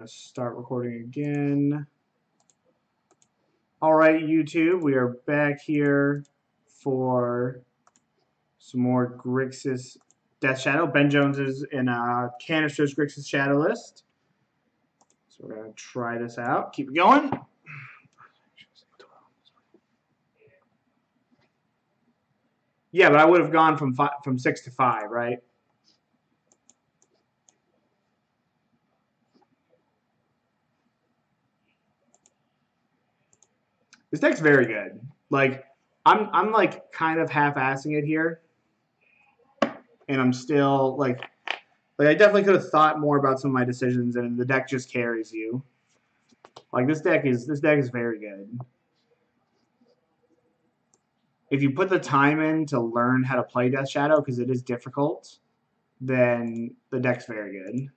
to start recording again. All right, YouTube, we are back here for some more Grixis Death Shadow. Ben Jones is in a Canister's Grixis Shadow list. So we're going to try this out. Keep it going. Yeah, but I would have gone from 6 to 5, right? This deck's very good. Like, I'm like kind of half-assing it here, and I'm still like I definitely could have thought more about some of my decisions, and the deck just carries you. Like this deck is very good. If you put the time in to learn how to play Death Shadow, because it is difficult, then the deck's very good.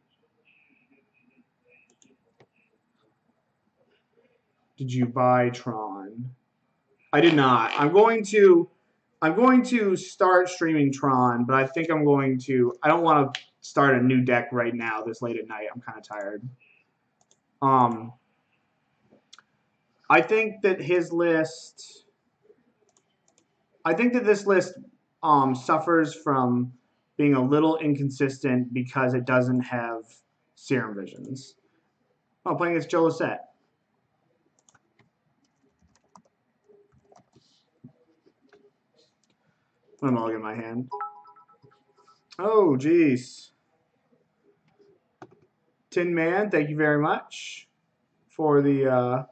Did you buy Tron? I did not. I'm going to start streaming Tron, but I think I'm going to. I don't want to start a new deck right now this late at night. I'm kind of tired. I think that his list. I think that this list suffers from being a little inconsistent because it doesn't have Serum Visions. Oh, playing against Joe Lisette. I'm all in my hand. Oh, jeez. Tin Man, thank you very much for the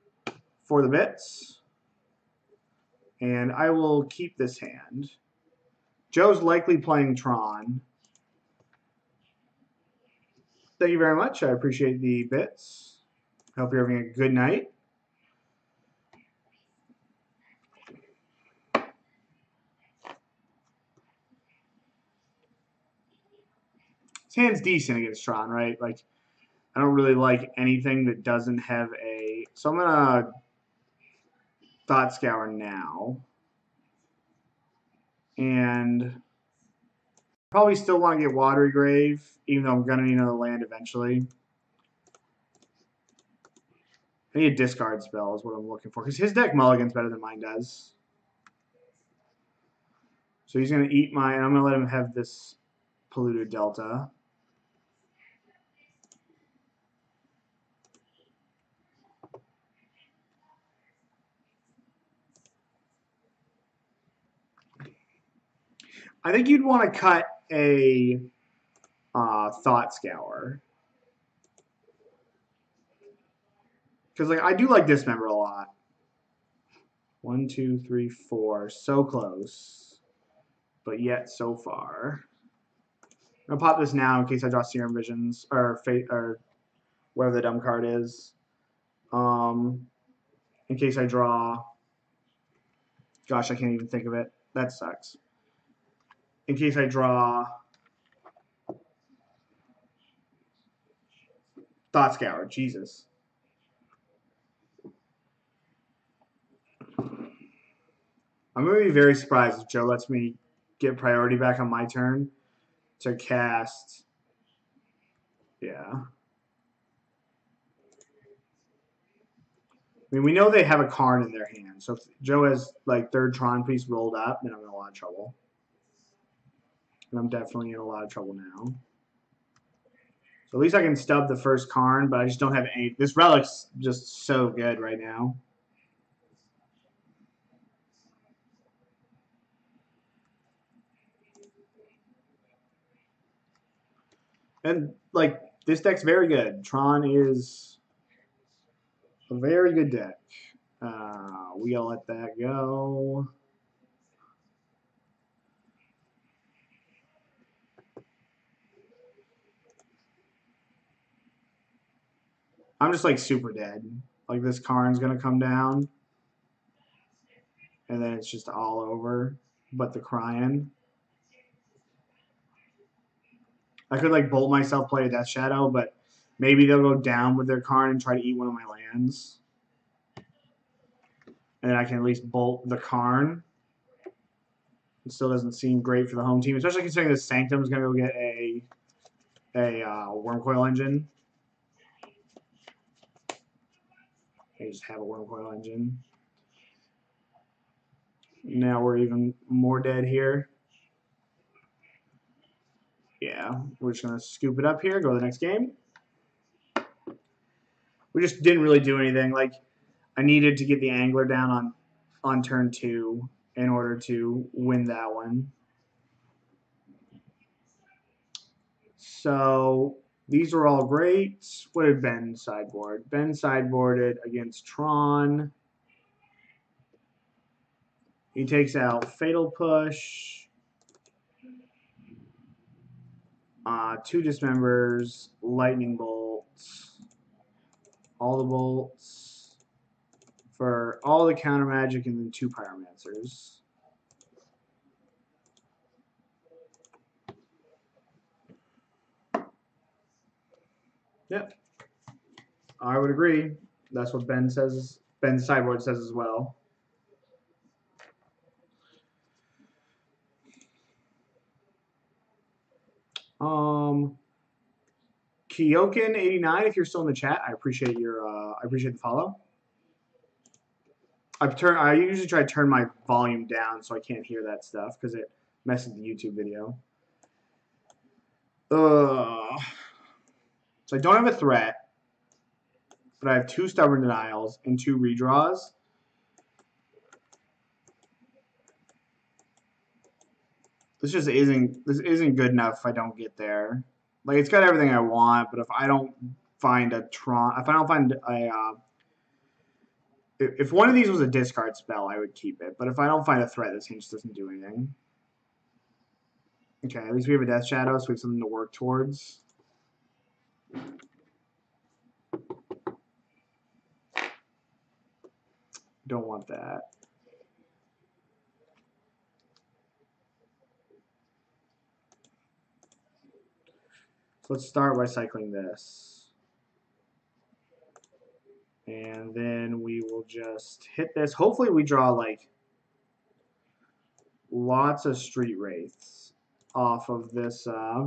bits. And I will keep this hand. Joe's likely playing Tron. Thank you very much. I appreciate the bits. I hope you're having a good night. This hand's decent against Tron, right? Like, I don't really like anything that doesn't have a... So I'm going to Thought Scour now. And probably still want to get Watery Grave, even though I'm going to need another land eventually. I need a discard spell is what I'm looking for. Because his deck mulligans better than mine does. So he's going to eat my... And I'm going to let him have this Polluted Delta. I think you'd want to cut a Thought Scour. Because like I do like Dismember a lot. 1, 2, 3, 4. So close. But yet so far. I'm going to pop this now in case I draw Serum Visions. Or Fate, or whatever the dumb card is. In case I draw... Gosh, I can't even think of it. That sucks. In case I draw Thought Scour. Jesus. I'm going to be very surprised if Joe lets me get priority back on my turn to cast. Yeah. I mean, we know they have a Karn in their hand. So if Joe has, like, third Tron piece rolled up, then I'm in a lot of trouble. And I'm definitely in a lot of trouble now. So at least I can stub the first Karn, but I just don't have any. This Relic's just so good right now. And, like, this deck's very good. Tron is a very good deck. We'll let that go. I'm just, like, super dead. Like, this Karn's going to come down. And then it's just all over. But the crying. I could, like, bolt myself, play a Death Shadow, but maybe they'll go down with their Karn and try to eat one of my lands. And then I can at least bolt the Karn. It still doesn't seem great for the home team, especially considering the Sanctum is going to go get a Wormcoil Engine. They just have a Wormcoil Engine. Now we're even more dead here. Yeah, we're just gonna scoop it up here. Go to the next game. We just didn't really do anything. Like, I needed to get the Angler down on turn 2 in order to win that one. So these are all great. What did Ben sideboard? Ben sideboarded against Tron. He takes out Fatal Push, 2 Dismembers, Lightning Bolts, all the bolts for all the counter magic, and then 2 Pyromancers. Yep. I would agree. That's what Ben says. Ben's sideboard says as well. Kyokin89, if you're still in the chat, I appreciate your I appreciate the follow. I usually try to turn my volume down so I can't hear that stuff because it messes the YouTube video. So I don't have a threat, but I have 2 Stubborn Denials and 2 redraws. This isn't good enough if I don't get there. Like, it's got everything I want, but if I don't find a Tron, if I don't find a if one of these was a discard spell, I would keep it. But if I don't find a threat, this game just doesn't do anything. Okay, at least we have a Death Shadow, so we have something to work towards. Don't want that. So let's start by cycling this. And then we will just hit this. Hopefully we draw, like, lots of Street Wraiths off of this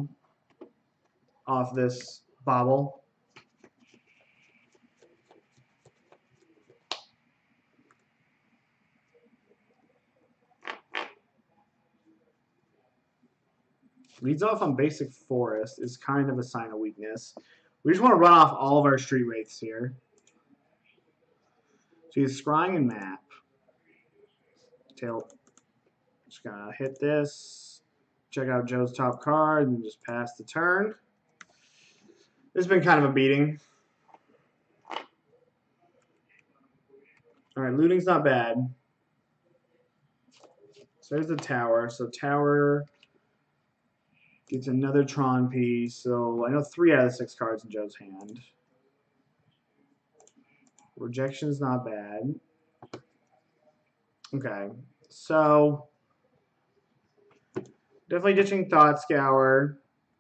Bauble. Leads off on basic forest is kind of a sign of weakness. We just want to run off all of our Street Wraiths here. So he's scrying and map. Tilt. Just gonna hit this. Check out Joe's top card and just pass the turn. This has been kind of a beating. Alright, looting's not bad. So there's the tower. So tower gets another Tron piece. So I know 3 out of the 6 cards in Joe's hand. Rejection's not bad. Okay, so definitely ditching Thought Scour.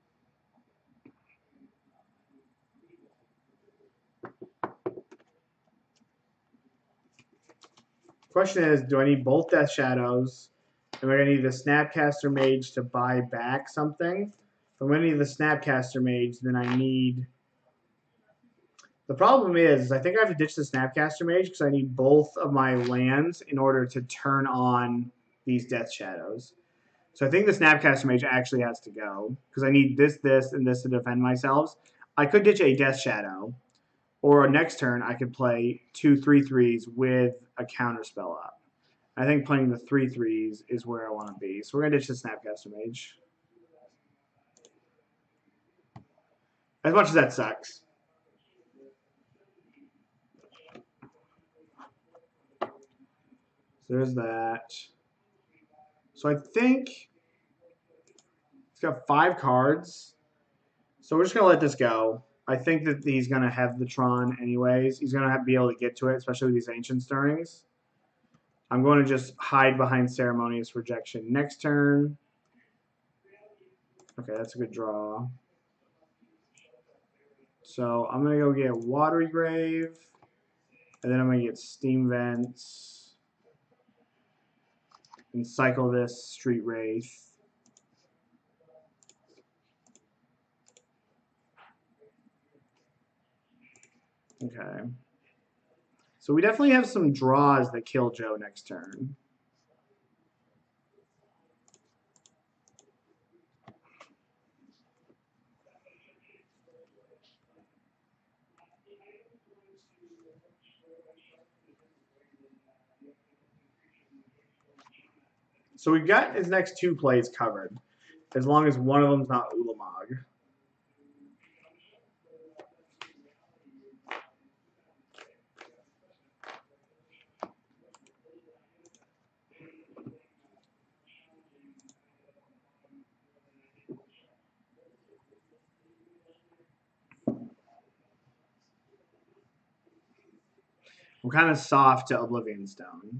Question is, do I need both Death Shadows? Am I going to need the Snapcaster Mage to buy back something? If I'm going to need the Snapcaster Mage, then I need... The problem is I think I have to ditch the Snapcaster Mage because I need both of my lands in order to turn on these Death Shadows. So I think the Snapcaster Mage actually has to go because I need this, and this to defend myself. I could ditch a Death Shadow, or next turn I could play 2 3/3s with a counter spell up. I think playing the 3/3s is where I want to be. So we're going to ditch the Snapcaster Mage. As much as that sucks. So there's that. So I think it's got 5 cards. So we're just going to let this go. I think that he's going to have the Tron anyways. He's going to be able to get to it, especially with these Ancient Stirrings. I'm going to just hide behind Ceremonious Rejection next turn. Okay, that's a good draw. So I'm going to go get Watery Grave. And then I'm going to get Steam Vents. And cycle this Street Wraith. Okay. So we definitely have some draws that kill Joe next turn. So we've got his next 2 plays covered, as long as one of them's not Ulamog. I'm kind of soft to Oblivion Stone.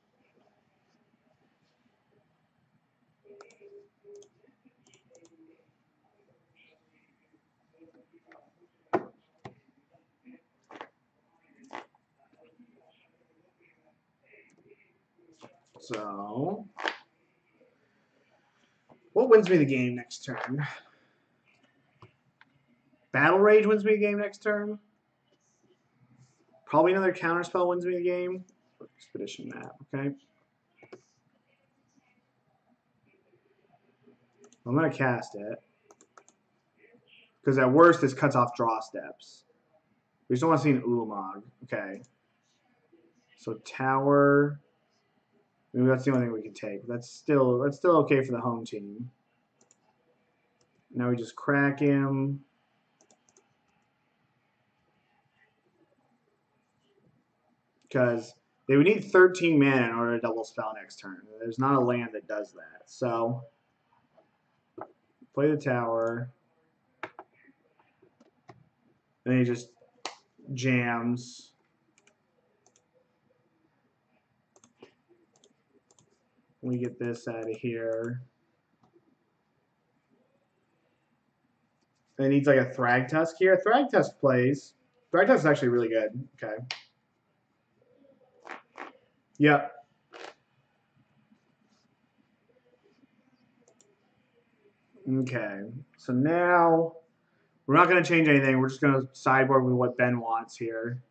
So, what wins me the game next turn? Battle Rage wins me the game next turn. Probably another counterspell wins me the game. Expedition map, okay? I'm going to cast it. Because at worst, this cuts off draw steps. We just don't want to see an Ulamog. Okay. So tower. Maybe that's the only thing we can take. That's still okay for the home team. Now we just crack him. Because they would need 13 mana in order to double spell next turn. There's not a land that does that. So play the tower. And he just jams. We get this out of here. And it needs like a Thragtusk here. Thragtusk plays. Thragtusk is actually really good. Okay. Yep. Okay. So now we're not going to change anything. We're just going to sideboard with what Ben wants here.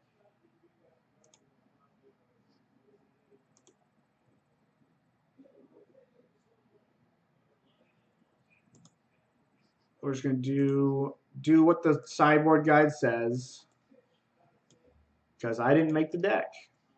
We're just going to do what the sideboard guide says. Because I didn't make the deck.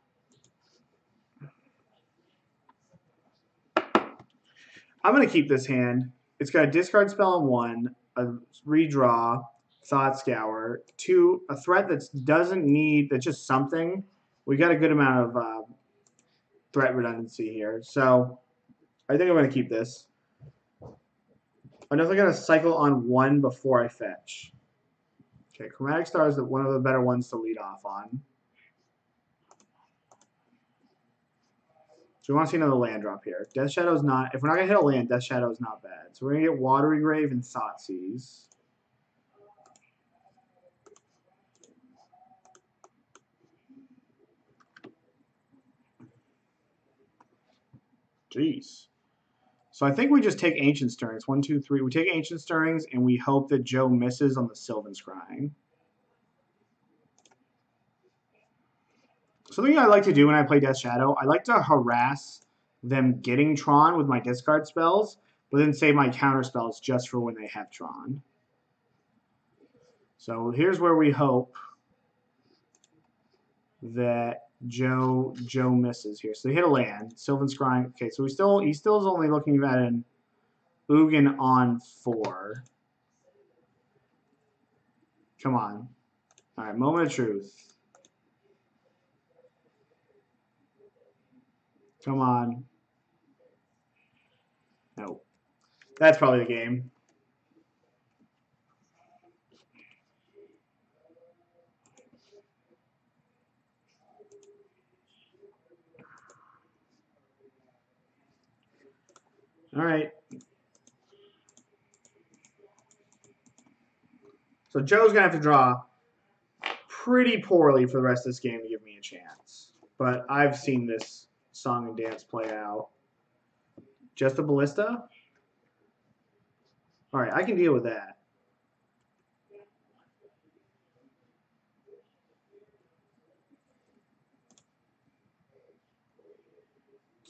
I'm going to keep this hand. It's got a discard spell on 1, a redraw, Thought Scour, 2, a threat that doesn't need, that's just something. We got a good amount of threat redundancy here. So I think I'm going to keep this. I'm definitely going to cycle on 1 before I fetch. Okay, Chromatic Star is one of the better ones to lead off on. So we want to see another land drop here. Death Shadow's not, if we're not going to hit a land, Death Shadow's not bad. So we're going to get Watery Grave and Thoughtseize. Jeez. So I think we just take Ancient Stirrings. 1, 2, 3. We take Ancient Stirrings, and we hope that Joe misses on the Sylvan Scrying. Something I like to do when I play Death Shadow, I like to harass them getting Tron with my discard spells, but then save my counter spells just for when they have Tron. So here's where we hope that Joe misses here. So they hit a land. Sylvan Scrying. Okay, so he still is only looking at an Ugin on 4. Come on. All right, moment of truth. Come on. Nope. That's probably the game. All right. So Joe's going to have to draw pretty poorly for the rest of this game to give me a chance. But I've seen this song and dance play out. Just a Ballista? All right, I can deal with that.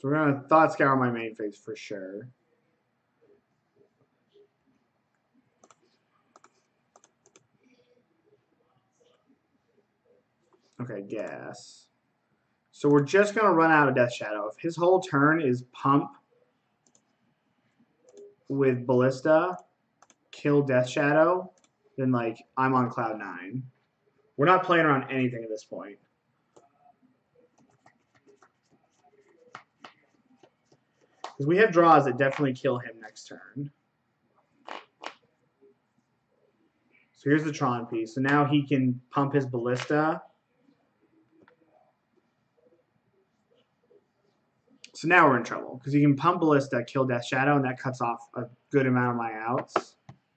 So we're going to Thought Scour my main phase for sure. Okay, gas. So we're just going to run out of Death Shadow. If his whole turn is pump with Ballista, kill Death Shadow, then, like, I'm on cloud 9. We're not playing around anything at this point. Because we have draws that definitely kill him next turn. So here's the Tron piece. So now he can pump his Ballista. So now we're in trouble. Because he can pump Ballista, kill Death Shadow, and that cuts off a good amount of my outs.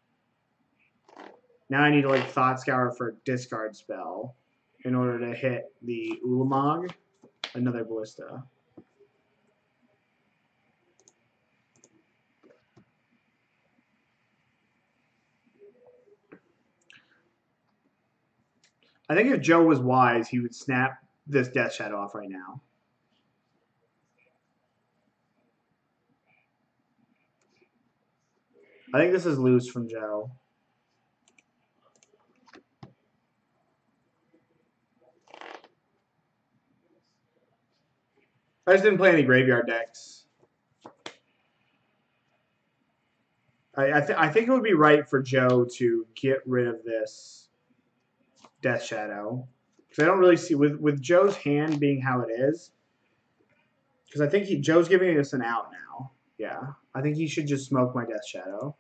Now I need to like Thought Scour for a discard spell in order to hit the Ulamog, another Ballista. I think if Joe was wise, he would snap this Death Shadow off right now. I think this is loose from Joe. I just didn't play any graveyard decks. I think it would be right for Joe to get rid of this Death Shadow. Because I don't really see, with Joe's hand being how it is, because I think Joe's giving us an out now. Yeah, I think he should just smoke my Death Shadow.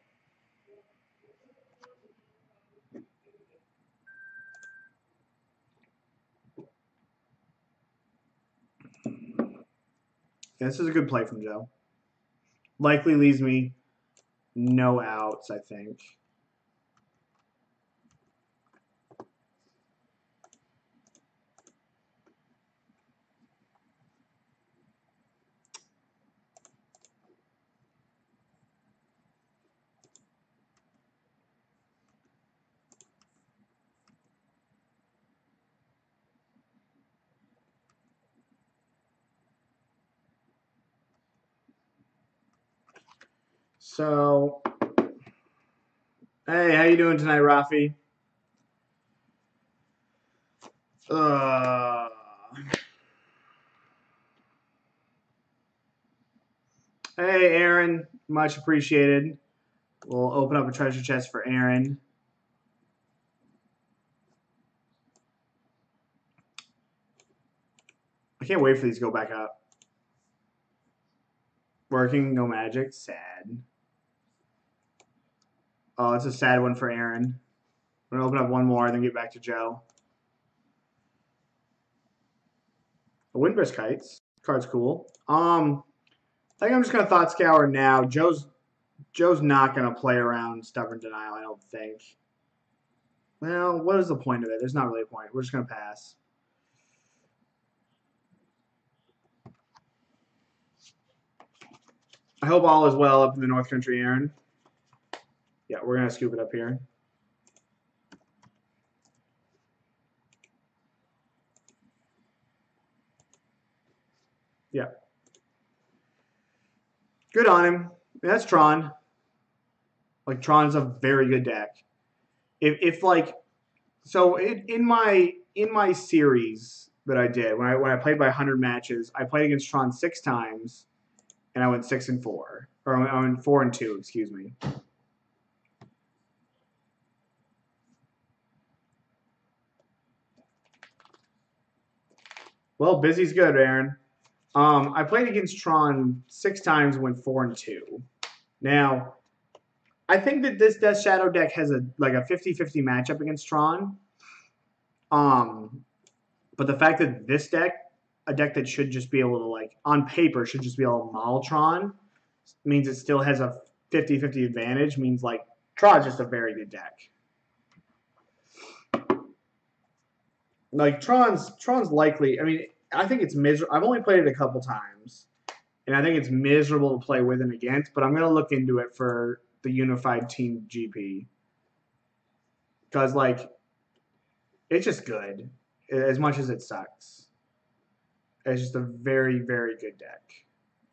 Yeah, this is a good play from Joe. Likely leaves me no outs, I think. So, hey, how you doing tonight, Rafi? Hey, Aaron, much appreciated. We'll open up a treasure chest for Aaron. I can't wait for these to go back up. Working, no magic, sad. Oh, it's a sad one for Aaron. I'm gonna open up one more, then get back to Joe. A Windburst Kites. Card's cool. I think I'm just gonna Thought Scour now. Joe's not gonna play around Stubborn Denial, I don't think. Well, what is the point of it? There's not really a point. We're just gonna pass. I hope all is well up in the North Country, Aaron. Yeah, we're gonna scoop it up here. Yeah. Good on him. That's Tron. Like, Tron's a very good deck. If like, so in my series that I did when I played by 100 matches, I played against Tron 6 times, and I went 6-4, or I went 4-2, excuse me. Well, busy's good, Aaron. I played against Tron 6 times and went 4-2. Now, I think that this Death Shadow deck has a 50-50 matchup against Tron. But the fact that this deck, a deck that should just be able to, like, on paper, should just be able to maul Tron, means it still has a 50-50 advantage, means, like, Tron's just a very good deck. Like, Tron's likely, I mean, I think it's miserable. I've only played it a couple times, and I think it's miserable to play with and against, but I'm going to look into it for the Unified Team GP. Because, like, it's just good, as much as it sucks. It's just a very, very good deck.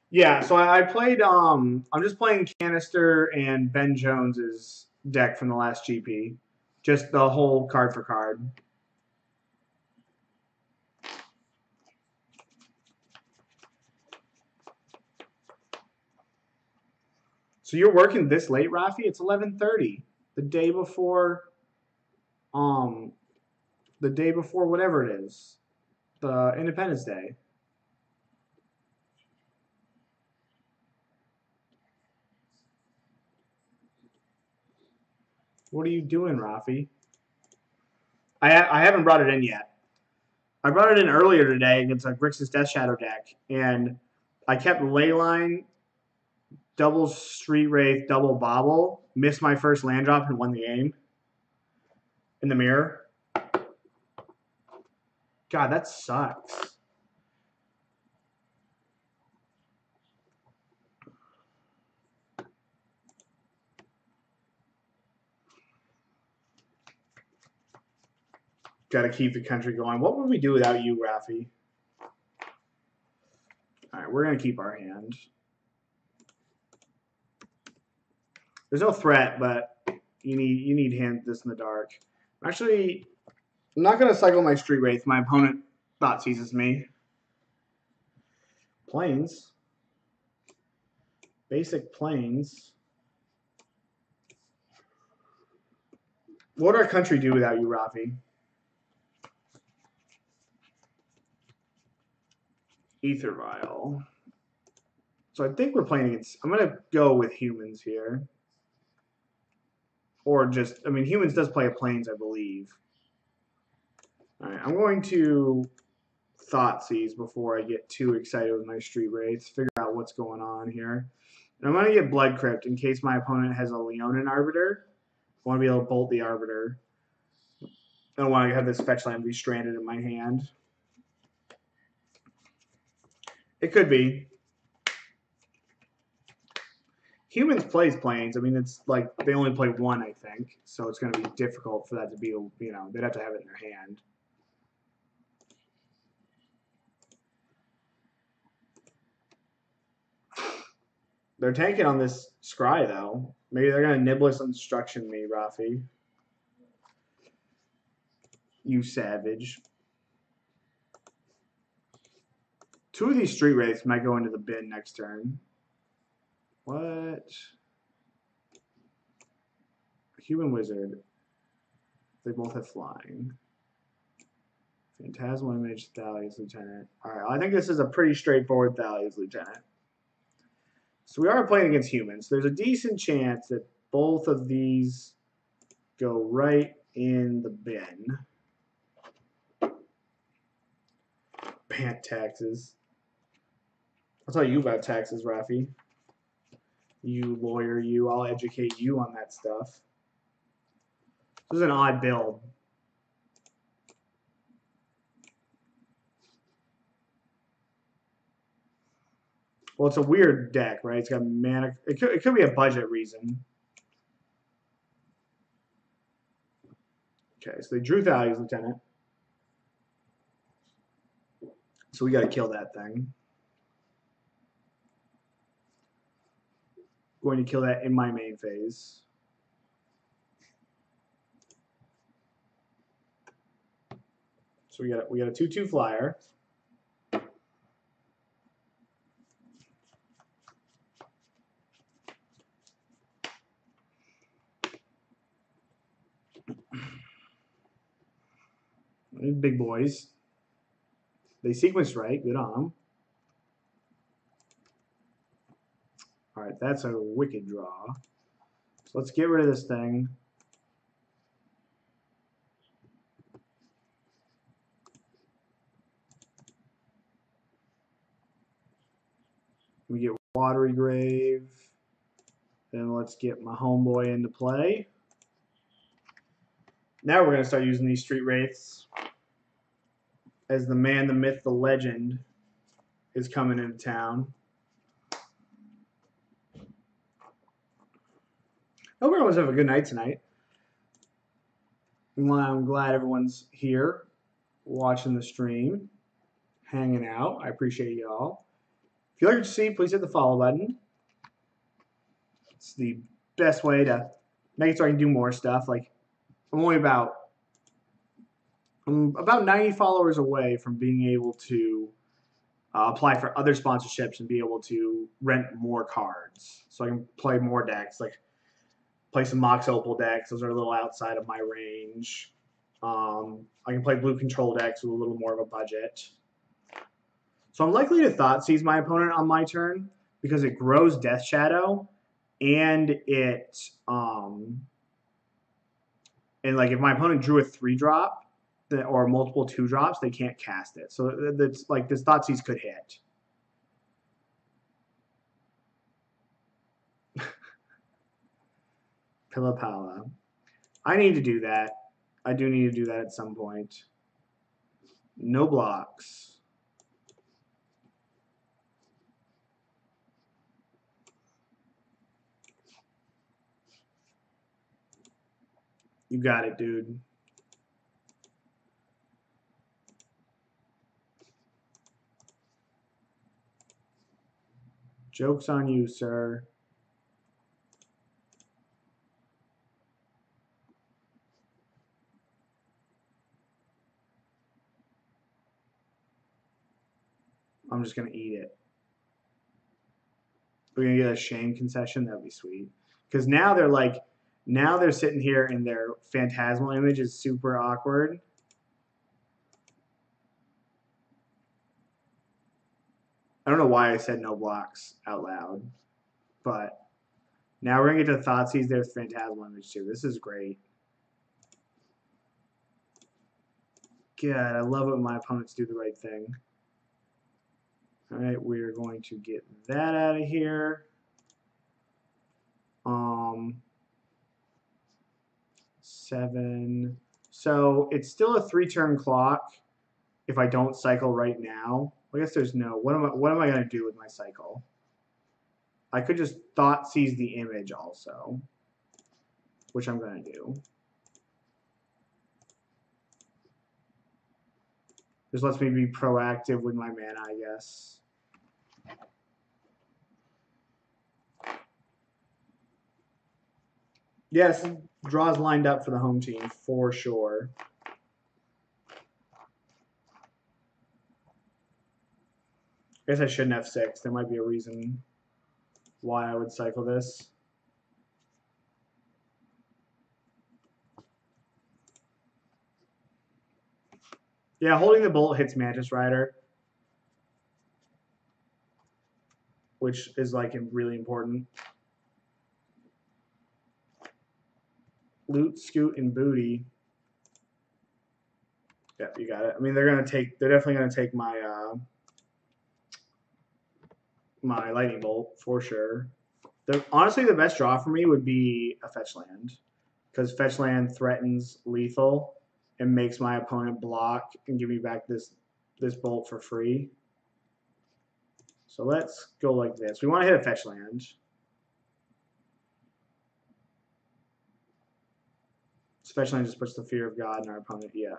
Yeah, so I played. I'm just playing Canister and Ben Jones's deck from the last GP, just the whole card for card. So you're working this late, Rafi? It's 11:30, the day before. Um, the day before whatever it is, the Independence Day. What are you doing, Rafi? I haven't brought it in yet. I brought it in earlier today against a Grixis Death Shadow deck, and I kept Leyline, double Street Wraith, double Bauble, missed my first land drop, and won the game in the mirror. God, that sucks. Got to keep the country going. What would we do without you, Rafi? All right, we're going to keep our hand. There's no threat, but you need hand this in the dark. Actually, I'm not going to cycle my Street Wraith. My opponent Thoughtseizes me. Plains. Basic plains. What would our country do without you, Rafi? Ether Vial. So I think we're playing against... I'm going to go with humans here. Or just... I mean, humans does play a plains, I believe. All right, I'm going to Thoughtseize before I get too excited with my Street Wraiths. Figure out what's going on here. And I'm going to get Blood Crypt in case my opponent has a Leonin Arbiter. I want to be able to bolt the Arbiter. I don't want to have this fetch land be stranded in my hand. It could be. Humans plays planes. I mean, it's like they only play one, I think. So it's going to be difficult for that to be, you know, they'd have to have it in their hand. They're tanking on this scry, though. Maybe they're going to Niblis Instruction me, Rafi. You savage. Two of these Street Wraiths might go into the bin next turn. What? Human Wizard. They both have flying. Phantasmal Image, Thalia's Lieutenant. Alright, I think this is a pretty straightforward Thalia's Lieutenant. So we are playing against humans. There's a decent chance that both of these go right in the bin. Pant taxes. I'll tell you about taxes, Rafi. You lawyer, you. I'll educate you on that stuff. This is an odd build. Well, it's a weird deck, right? It's got mana. It could be a budget reason. Okay, so they drew Thalia's Lieutenant. So we got to kill that thing. Going to kill that in my main phase. So we got a 2/2 flyer. Big boys. They sequenced right. Good on them. All right, that's a wicked draw. So let's get rid of this thing. We get Watery Grave. Then let's get my homeboy into play. Now we're going to start using these Street Wraiths as the man, the myth, the legend is coming into town. Hope everyone's having a good night tonight. I'm glad everyone's here watching the stream, hanging out. I appreciate y'all. If you like what you see, please hit the follow button. It's the best way to make it so I can do more stuff. Like, I'm about 90 followers away from being able to apply for other sponsorships and be able to rent more cards, so I can play more decks. Like, play some Mox Opal decks. Those are a little outside of my range. I can play blue control decks with a little more of a budget. So I'm likely to Thoughtseize my opponent on my turn because it grows Death Shadow, and it and like if my opponent drew a 3-drop or multiple 2-drops, they can't cast it. So that's like this Thoughtseize could hit. Pillapala. I need to do that. I do need to do that at some point. No blocks. You got it, dude. Joke's on you, sir. I'm just going to eat it. We're going to get a shame concession. That would be sweet. Because now they're like, now they're sitting here and their phantasmal image is super awkward. I don't know why I said no blocks out loud. But now we're going to get to Thoughtseize their phantasmal image too. This is great. God, I love it when my opponents do the right thing. All right, we're going to get that out of here. 7. So it's still a 3-turn clock if I don't cycle right now. I guess there's no. What am I going to do with my cycle? I could just Thoughtseize the image also, which I'm going to do. This lets me be proactive with my mana, I guess. Yes, draws lined up for the home team, for sure. I guess I shouldn't have 6. There might be a reason why I would cycle this. Yeah, holding the bolt hits Mantis Rider, which is like really important. Loot, Scoot, and Booty. Yeah, you got it. I mean, they're definitely gonna take my my Lightning Bolt for sure. Honestly, the best draw for me would be a fetch land, because fetch land threatens lethal and makes my opponent block and give me back this bolt for free. So let's go like this. We want to hit a fetch land. Fetch land just puts the fear of God in our opponent. Yeah.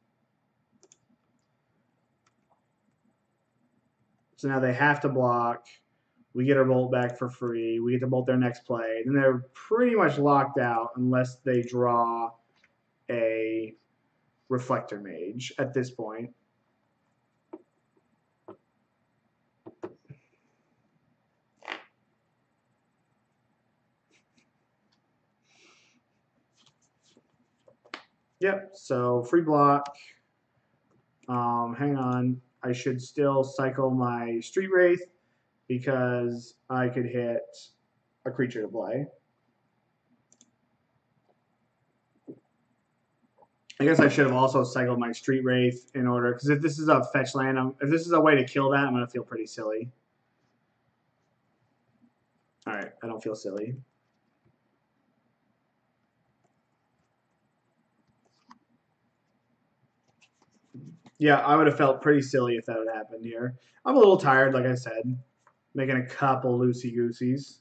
So now they have to block. We get our bolt back for free. We get to bolt their next play. Then they're pretty much locked out unless they draw a Reflector Mage at this point. Yep, so free block. Hang on. I should still cycle my Street Wraith because I could hit a creature to play. I guess I should have also cycled my Street Wraith in order, because if this is a fetch land, if this is a way to kill that, I'm going to feel pretty silly. All right, I don't feel silly. Yeah, I would have felt pretty silly if that had happened here. I'm a little tired, like I said, making a couple loosey-gooseys.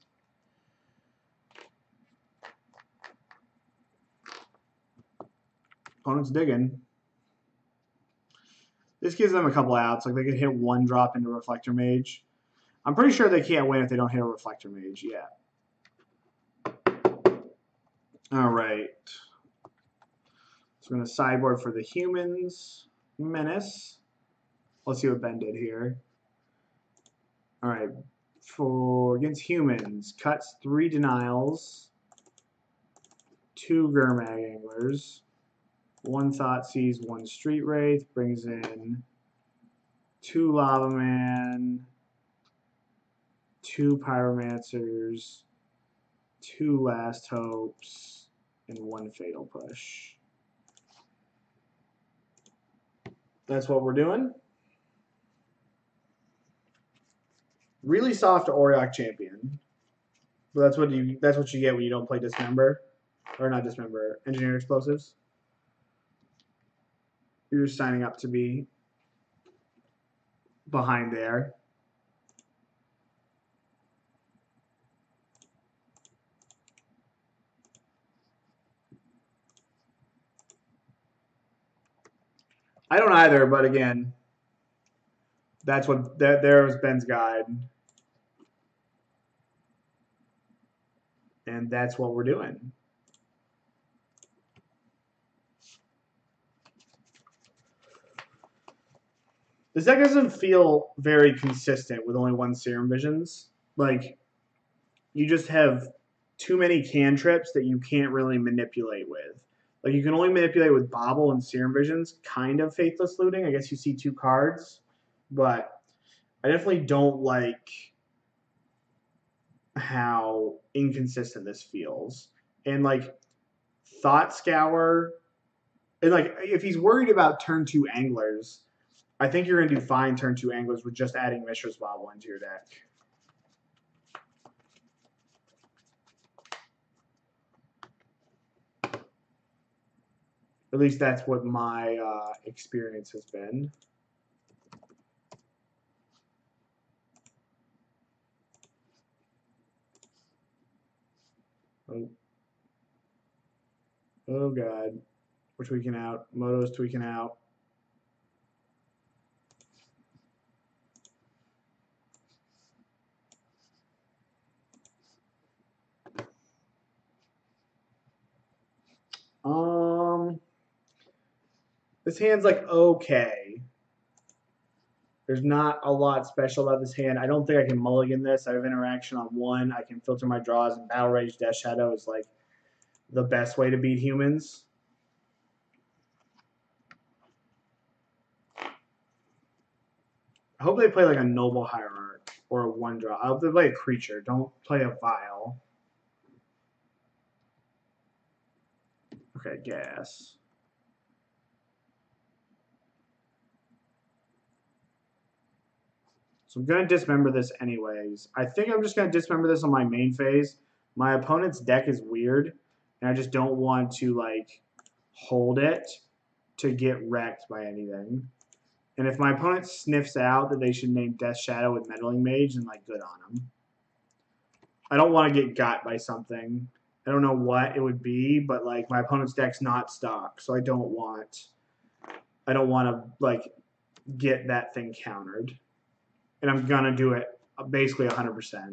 Opponent's digging. This gives them a couple outs. Like, they could hit 1 drop into Reflector Mage. I'm pretty sure they can't win if they don't hit a Reflector Mage yet. All right. So we're going to sideboard for the humans. Menace. Let's see what Ben did here. All right. For against humans, cuts 3 denials, 2 Gurmag Anglers, 1 Thoughtseize, 1 Street Wraith, brings in 2 Lavaman, 2 Pyromancers, 2 Last Hopes, and 1 Fatal Push. That's what we're doing. Really soft Auriok Champion. But that's what you get when you don't play Dismember. Or not Dismember, Engineer Explosives. You're just signing up to be behind there. I don't either, but again, that's what there's Ben's guide. And that's what we're doing. This deck doesn't feel very consistent with only 1 Serum Visions. Like, you just have too many cantrips that you can't really manipulate with. Like, you can only manipulate with Bauble and Serum Visions, kind of Faithless Looting. I guess you see 2 cards. But I definitely don't like how inconsistent this feels. And, like, Thought Scour, and, like, if he's worried about turn 2 Anglers, I think you're going to do fine turn 2 Anglers with just adding Mishra's Bauble into your deck. At least that's what my experience has been. Oh God. We're tweaking out. Moto's tweaking out. This hand's like okay. There's not a lot special about this hand. I don't think I can mulligan this. I have interaction on 1. I can filter my draws, and Battle Rage Death Shadow is like the best way to beat humans. I hope they play like a Noble Hierarch or a 1-drop. I hope they play a creature. Don't play a Vial. Okay, gas. So I'm going to dismember this anyways. I think I'm just going to dismember this on my main phase. My opponent's deck is weird, and I just don't want to, like, hold it to get wrecked by anything. And if my opponent sniffs out that they should name Death Shadow with Meddling Mage, then, like, good on them. I don't want to get got by something. I don't know what it would be, but, like, my opponent's deck's not stock, so I don't want to, like, get that thing countered. And I'm going to do it basically 100%.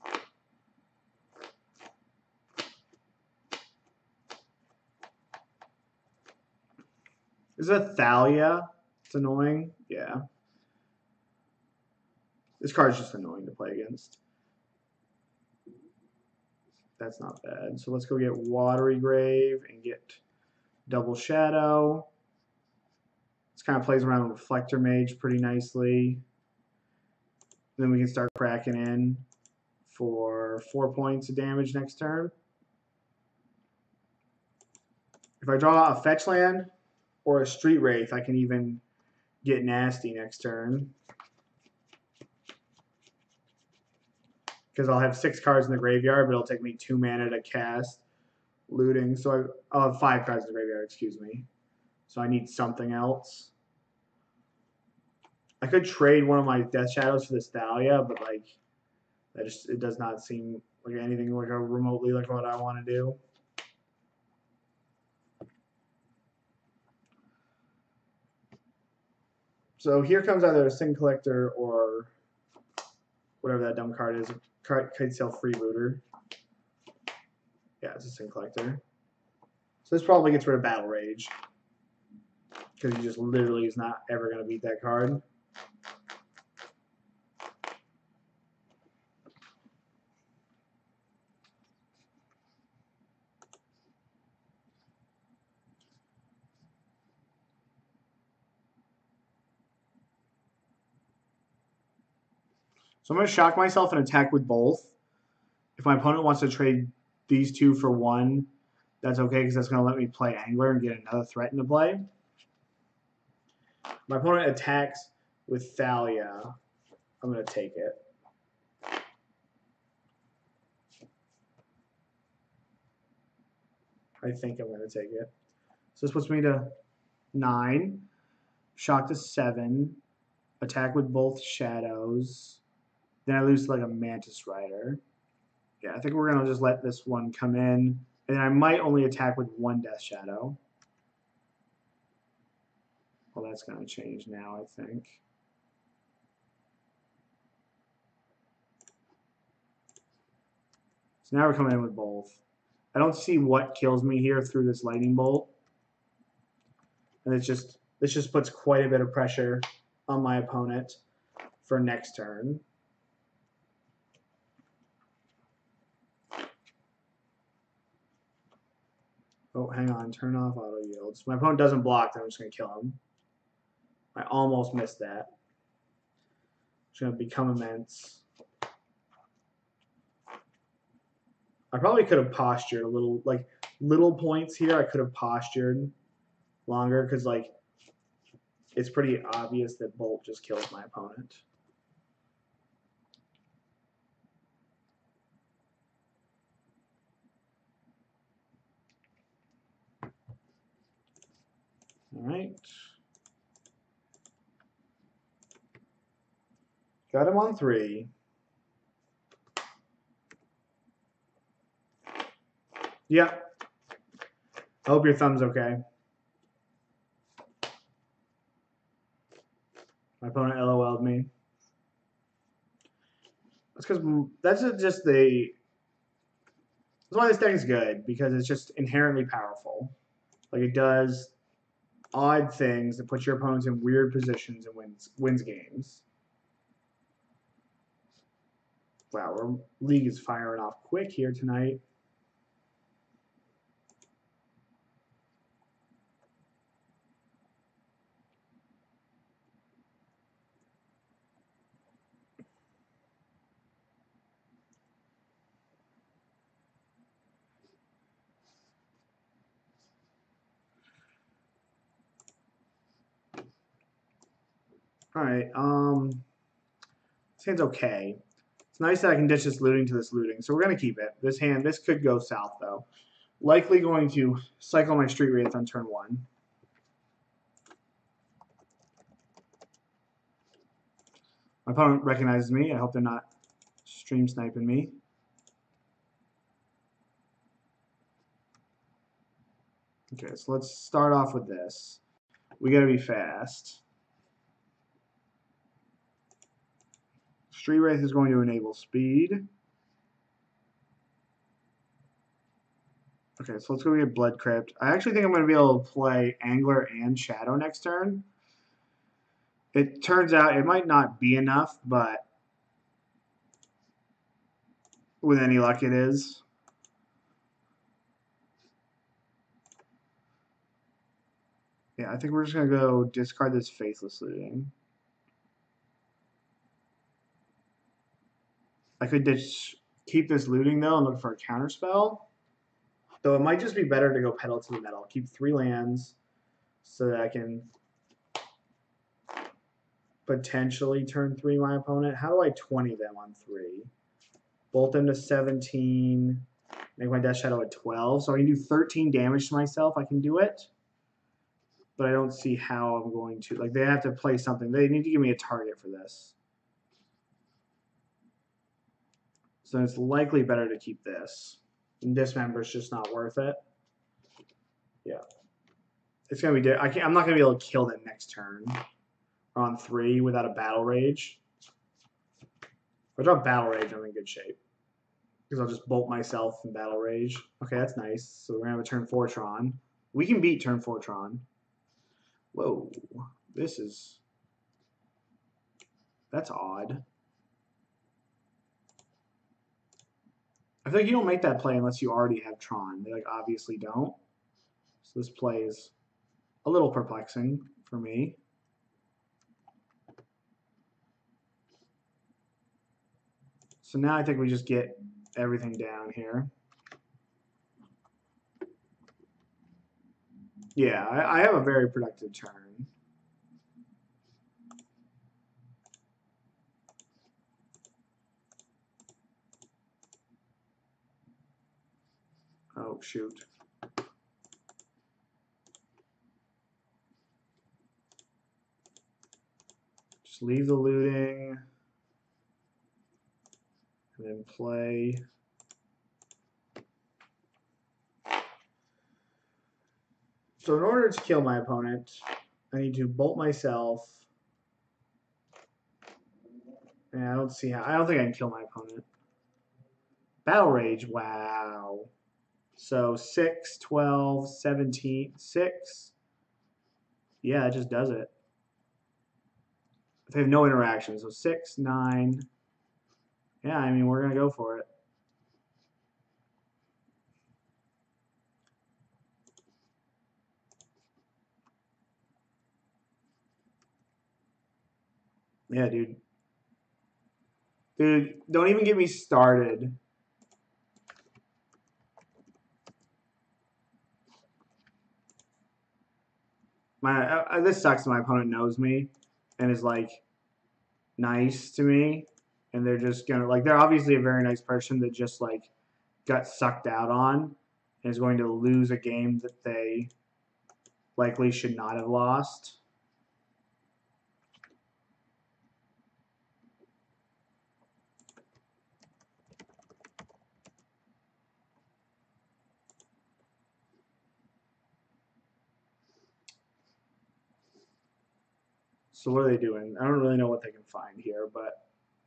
Is it a Thalia? It's annoying. Yeah. This card's just annoying to play against. That's not bad. So let's go get Watery Grave and get Double Shadow. This kind of plays around with Reflector Mage pretty nicely. Then we can start cracking in for 4 points of damage next turn. If I draw a fetch land or a Street Wraith, I can even get nasty next turn. Because I'll have 6 cards in the graveyard, but it'll take me 2 mana to cast Looting. So I'll have 5 cards in the graveyard, excuse me. So I need something else. I could trade one of my Death Shadows for this Thalia, but like it does not seem like anything like remotely like what I want to do. So here comes either a Sin Collector or whatever that dumb card is. Kitesail Freebooter. Yeah, it's a Sin Collector. So this probably gets rid of Battle Rage. Because he just literally is not ever going to beat that card. So I'm going to shock myself and attack with both. If my opponent wants to trade these two for one, that's okay because that's going to let me play Angler and get another threat into play. My opponent attacks with Thalia. I'm going to take it. I think I'm going to take it. So this puts me to 9. Shock to 7. Attack with both shadows. Then I lose to like a Mantis Rider. Yeah, I think we're going to just let this one come in. And I might only attack with one Death Shadow. Well, that's going to change now, I think. So now we're coming in with both. I don't see what kills me here through this Lightning Bolt. And this just puts quite a bit of pressure on my opponent for next turn. Oh, hang on. Turn off auto yields. My opponent doesn't block, then I'm just going to kill him. I almost missed that. Just going to become immense. I probably could have postured a little, like, little points here. I could have postured longer because, like, it's pretty obvious that Bolt just kills my opponent. All right. Got him on 3. Yeah. I hope your thumb's okay. My opponent LOL'd me. That's because that's just the. That's why this deck is good, because it's just inherently powerful. Like, it does odd things that put your opponents in weird positions and wins games. Wow, our league is firing off quick here tonight. All right, this hand's okay. It's nice that I can ditch this looting to this looting, so we're going to keep it. This could go south, though. Likely going to cycle my Street Wraith on turn 1. My opponent recognizes me. I hope they're not stream sniping me. Okay, so let's start off with this. We got to be fast. Street Wraith is going to enable speed. Okay, so let's go get Blood Crypt. I actually think I'm going to be able to play Angler and Shadow next turn. It turns out it might not be enough, but with any luck it is. Yeah, I think we're just going to go discard this Faithless Looting. I could just keep this looting, though, and look for a counterspell. Though it might just be better to go Pedal to the Metal. Keep 3 lands so that I can potentially turn 3 my opponent. How do I 20 them on 3? Bolt them to 17. Make my Death Shadow at 12. So I can do 13 damage to myself. I can do it. But I don't see how I'm going to. Like, they have to play something. They need to give me a target for this. So it's likely better to keep this. And Dismember is just not worth it. Yeah. It's going to be... I'm not going to be able to kill them next turn. Or on 3 without a Battle Rage. I drop Battle Rage, I'm in good shape. Because I'll just bolt myself in Battle Rage. Okay, that's nice. So we're going to have a turn 4 Tron. We can beat turn 4 Tron. Whoa. This is... That's odd. I feel like you don't make that play unless you already have Tron. They like obviously don't. So this play is a little perplexing for me. So now I think we just get everything down here. Yeah, I have a very productive turn. Oh, shoot. Just leave the looting. And then play. So in order to kill my opponent, I need to bolt myself. And I don't see how. I don't think I can kill my opponent. Battle Rage, wow. So 6, 12, 17, 6. Yeah, it just does it. They have no interaction. So 6, 9. Yeah, I mean, we're going to go for it. Yeah, dude. Dude, don't even get me started. This sucks that my opponent knows me and is like nice to me, and they're just gonna like they're obviously a very nice person that just like got sucked out on and is going to lose a game that they likely should not have lost. So what are they doing? I don't really know what they can find here, but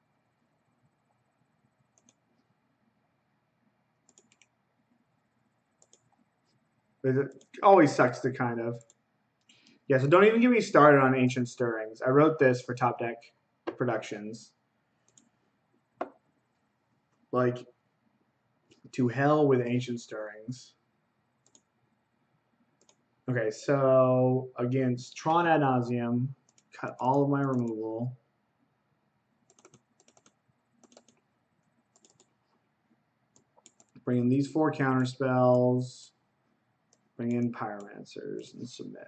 it always sucks to kind of. Yeah, so don't even get me started on Ancient Stirrings. I wrote this for Top Deck Productions. Like, to hell with Ancient Stirrings. Okay, so against Tron ad nauseum, cut all of my removal. Bring in these 4 counter spells. Bring in Pyromancers and submit.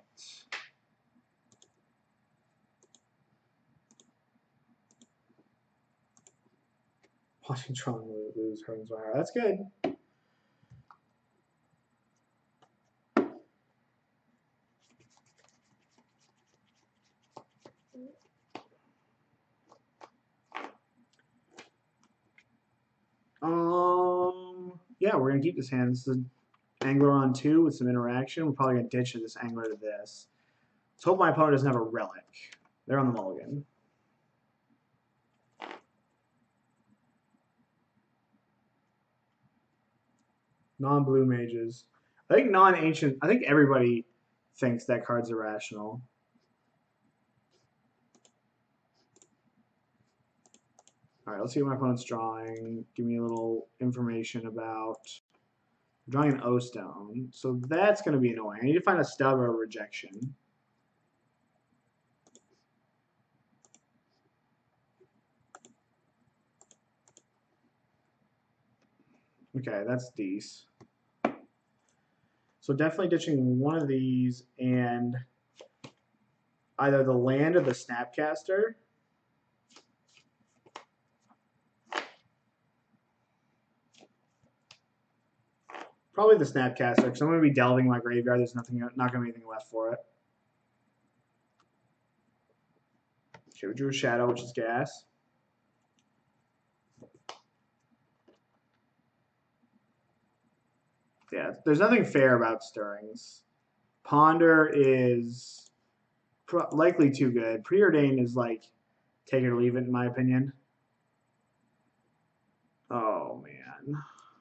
Watching Tron lose hurts my heart. That's good. Yeah, we're gonna keep this hand. This is an Angler on 2 with some interaction. We're probably gonna ditch this Angler to this. Let's hope my opponent doesn't have a relic. They're on the mulligan. Non-blue mages. I think non-ancient. I think everybody thinks that card's irrational. All right, let's see what my opponent's drawing. Give me a little information about. I'm drawing an O-Stone, so that's going to be annoying. I need to find a stub or a rejection. Okay, that's decent. So definitely ditching one of these and either the land or the Snapcaster. Probably the Snapcaster, because I'm going to be delving my graveyard. There's not going to be anything left for it. Okay, we drew a Shadow, which is gas. Yeah, there's nothing fair about Stirrings. Ponder is likely too good. Preordained is like take it or leave it, in my opinion. Oh, man.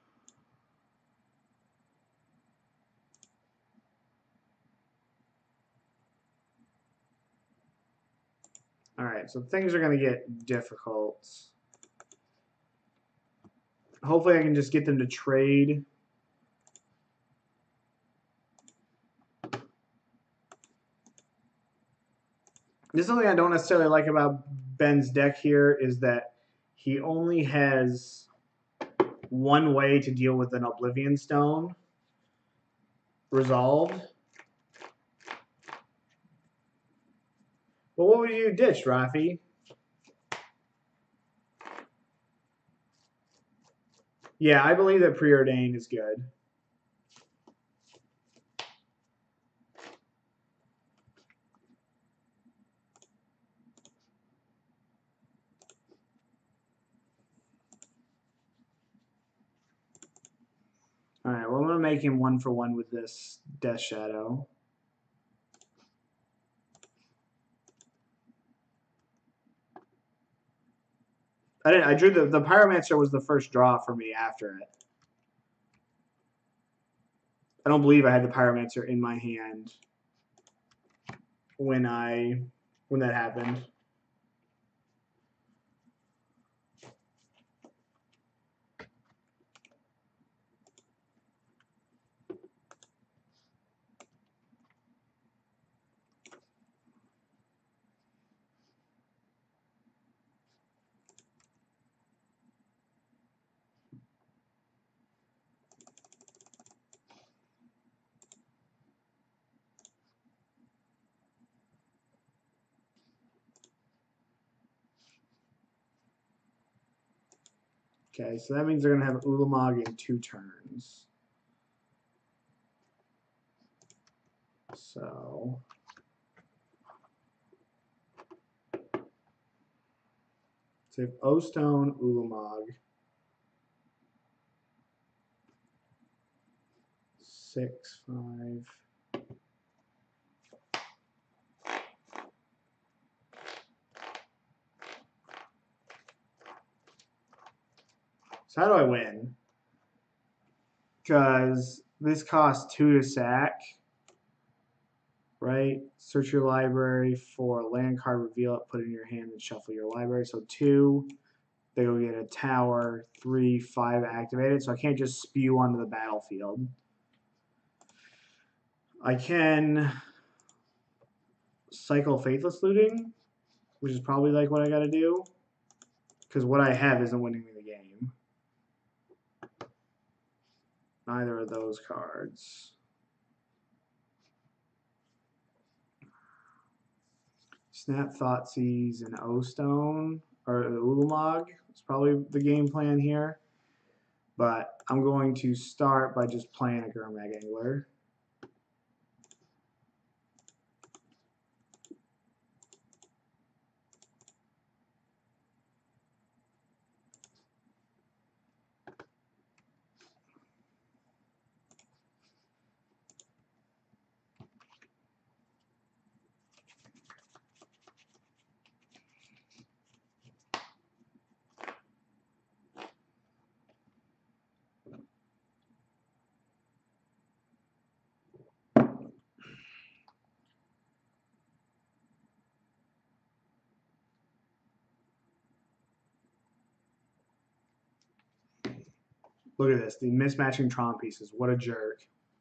All right, so things are going to get difficult. Hopefully I can just get them to trade. This is something I don't necessarily like about Ben's deck here is that he only has one way to deal with an Oblivion Stone resolved. Well, what would you ditch, Rafi? Yeah, I believe that Preordain is good. All right, well, I'm going to make him 1-for-1 with this Death Shadow. I drew the Pyromancer was the first draw for me after it. I don't believe I had the Pyromancer in my hand when that happened. Okay, so that means they're going to have Ulamog in 2 turns. So if O-Stone, Ulamog, 6, 5. So how do I win? Because this costs 2 to sack, right? Search your library for a land card, reveal it, put it in your hand, and shuffle your library. So 2, they go get a tower, 3, 5 activated. So I can't just spew onto the battlefield. I can cycle Faithless Looting, which is probably like what I got to do, because what I have isn't winning me the game. Neither of those cards. Snap, Thoughtseize, and O-Stone, or Ulamog. It's probably the game plan here. But I'm going to start by just playing a Gurmag Angler. Look at this, the mismatching Tron pieces. What a jerk.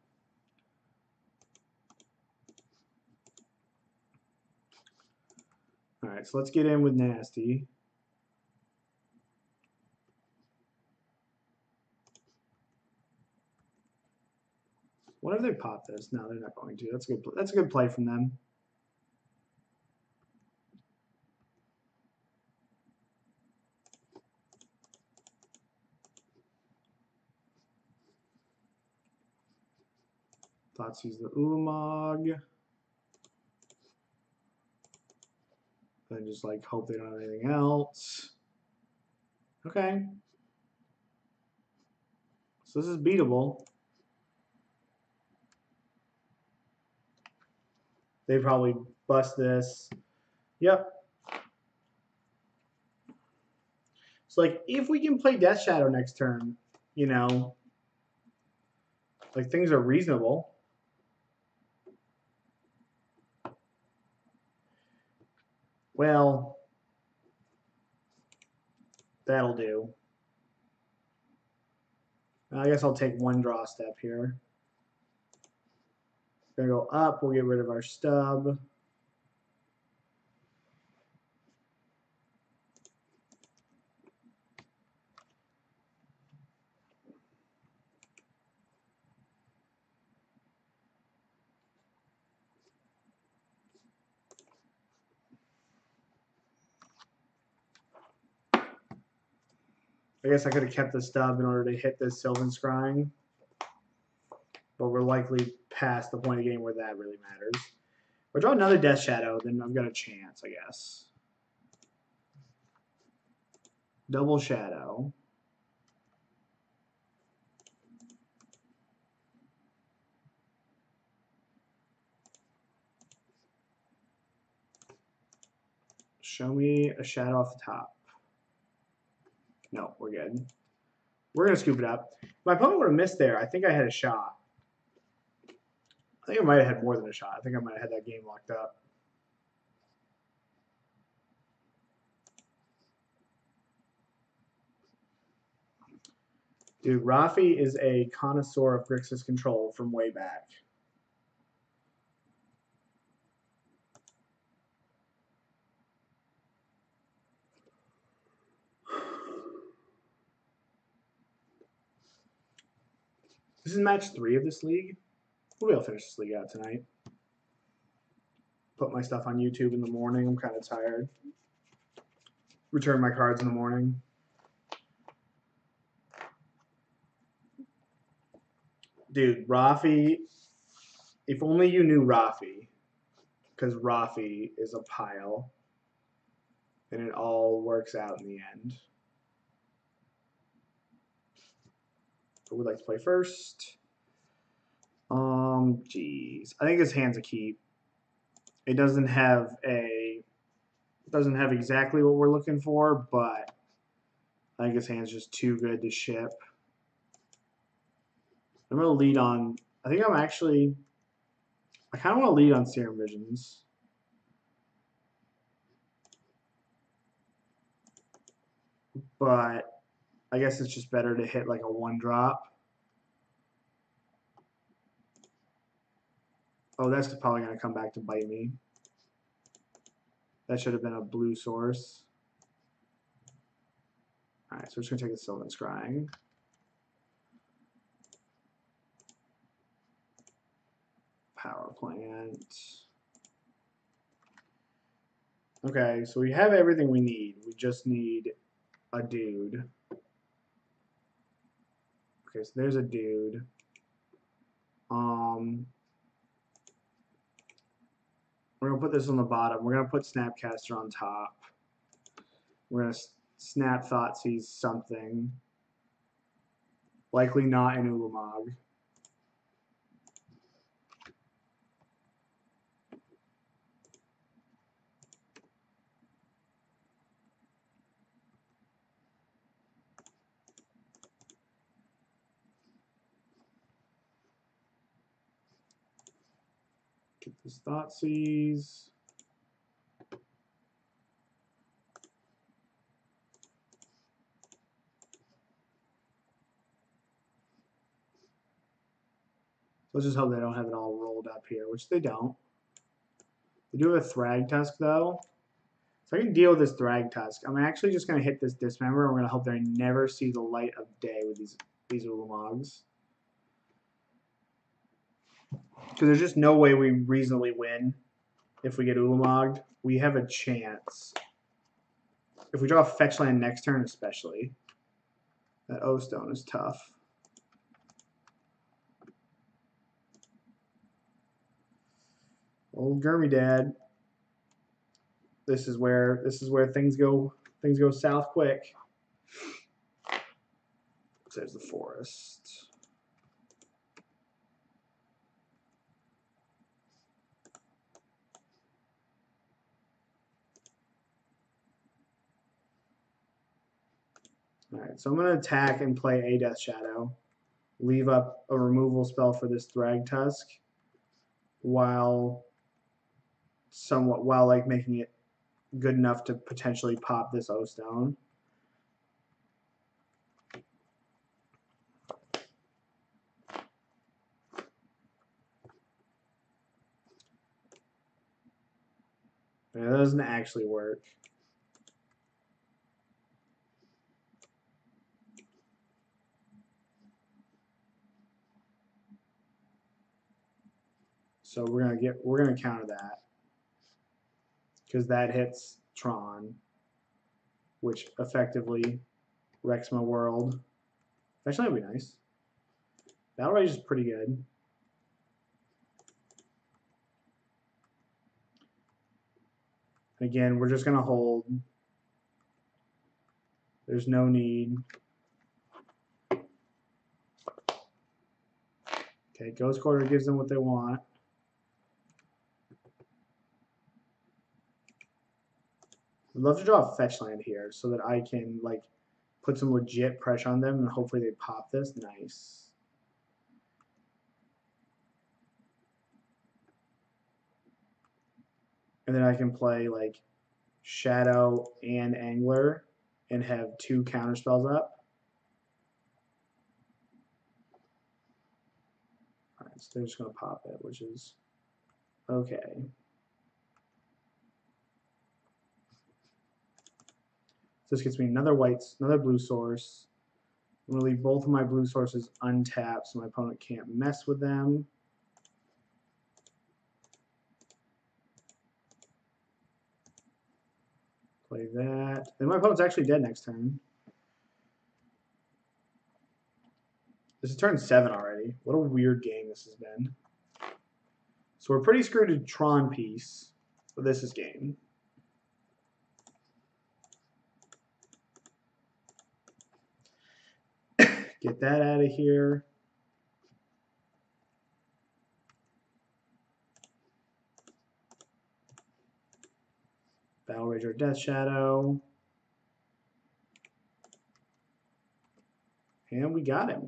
All right, so let's get in with Nasty. What if they pop this? No, they're not going to. That's a good. That's a good play from them. Thoughtseize the Ulamog. Then just like hope they don't have anything else. Okay. So this is beatable. They probably bust this. Yep. So, like, if we can play Death Shadow next turn, you know, like, things are reasonable. Well, that'll do. I guess I'll take one draw step here. Gonna go up. We'll get rid of our stub. I guess I could have kept the stub in order to hit this Sylvan Scrying. But we're likely past the point of game where that really matters. If I draw another Death Shadow, then I've got a chance, I guess. Double Shadow. Show me a shadow off the top. No, we're good. We're going to scoop it up. If my opponent would have missed there, I think I had a shot. I think I might have had more than a shot. I think I might have had that game locked up. Dude, Rafi is a connoisseur of Grixis control from way back. This is match 3 of this league. We'll be able to finish this league out tonight. Put my stuff on YouTube in the morning. I'm kind of tired. Return my cards in the morning. Dude, Rafi, if only you knew Rafi, because Rafi is a pile, and it all works out in the end. Who would like to play first? Geez. I think his hand's a keep. It doesn't have exactly what we're looking for, but I think his hand's just too good to ship. I'm going to lead on, I kind of want to lead on Serum Visions. But I guess it's just better to hit like a 1-drop. Oh, that's probably going to come back to bite me. That should have been a blue source. Alright, so we're just going to take the Sylvan Scrying. Power plant. Okay, so we have everything we need. We just need a dude. Okay, so there's a dude. We're going to put this on the bottom. We're going to put Snapcaster on top. We're going to snap Thoughtseize something. Likely not an Ulamog. Get this Thoughtseize. Let's just hope they don't have it all rolled up here, which they don't. They do have a Thragtusk, though. So I can deal with this Thragtusk. I'm actually just going to hit this Dismember, and we're going to hope they never see the light of day with these Ulamogs. Because there's just no way we reasonably win if we get Ulamogged. We have a chance. If we draw a fetch land next turn especially. That O-Stone is tough. Old Gurmy Dad. This is where things go south quick. There's the forest. Alright, so I'm going to attack and play a Death Shadow. Leave up a removal spell for this Thragtusk while like making it good enough to potentially pop this O-Stone. That doesn't actually work. So we're gonna counter that because that hits Tron, which effectively wrecks my world. Actually, that'd be nice. Battle Rage is pretty good. Again, we're just gonna hold. There's no need. Okay, Ghost Quarter gives them what they want. I'd love to draw a fetch land here so that I can like put some legit pressure on them and hopefully they pop this. Nice. And then I can play like Shadow and Angler and have 2 counter spells up. Alright, so they're just gonna pop it, which is okay. This gets me another blue source. I'm going to leave both of my blue sources untapped so my opponent can't mess with them. Play that. Then my opponent's actually dead next turn. This is turn 7 already. What a weird game this has been. So we're pretty screwed to Tron piece, but this is game. Get that out of here. Battle Rage or Death Shadow. And we got him.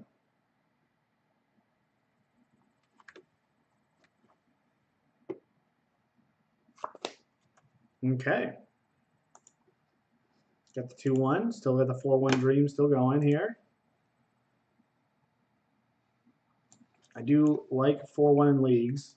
Okay. Got the 2-1. Still got the 4-1 dream still going here. I do like 4-1 in leagues.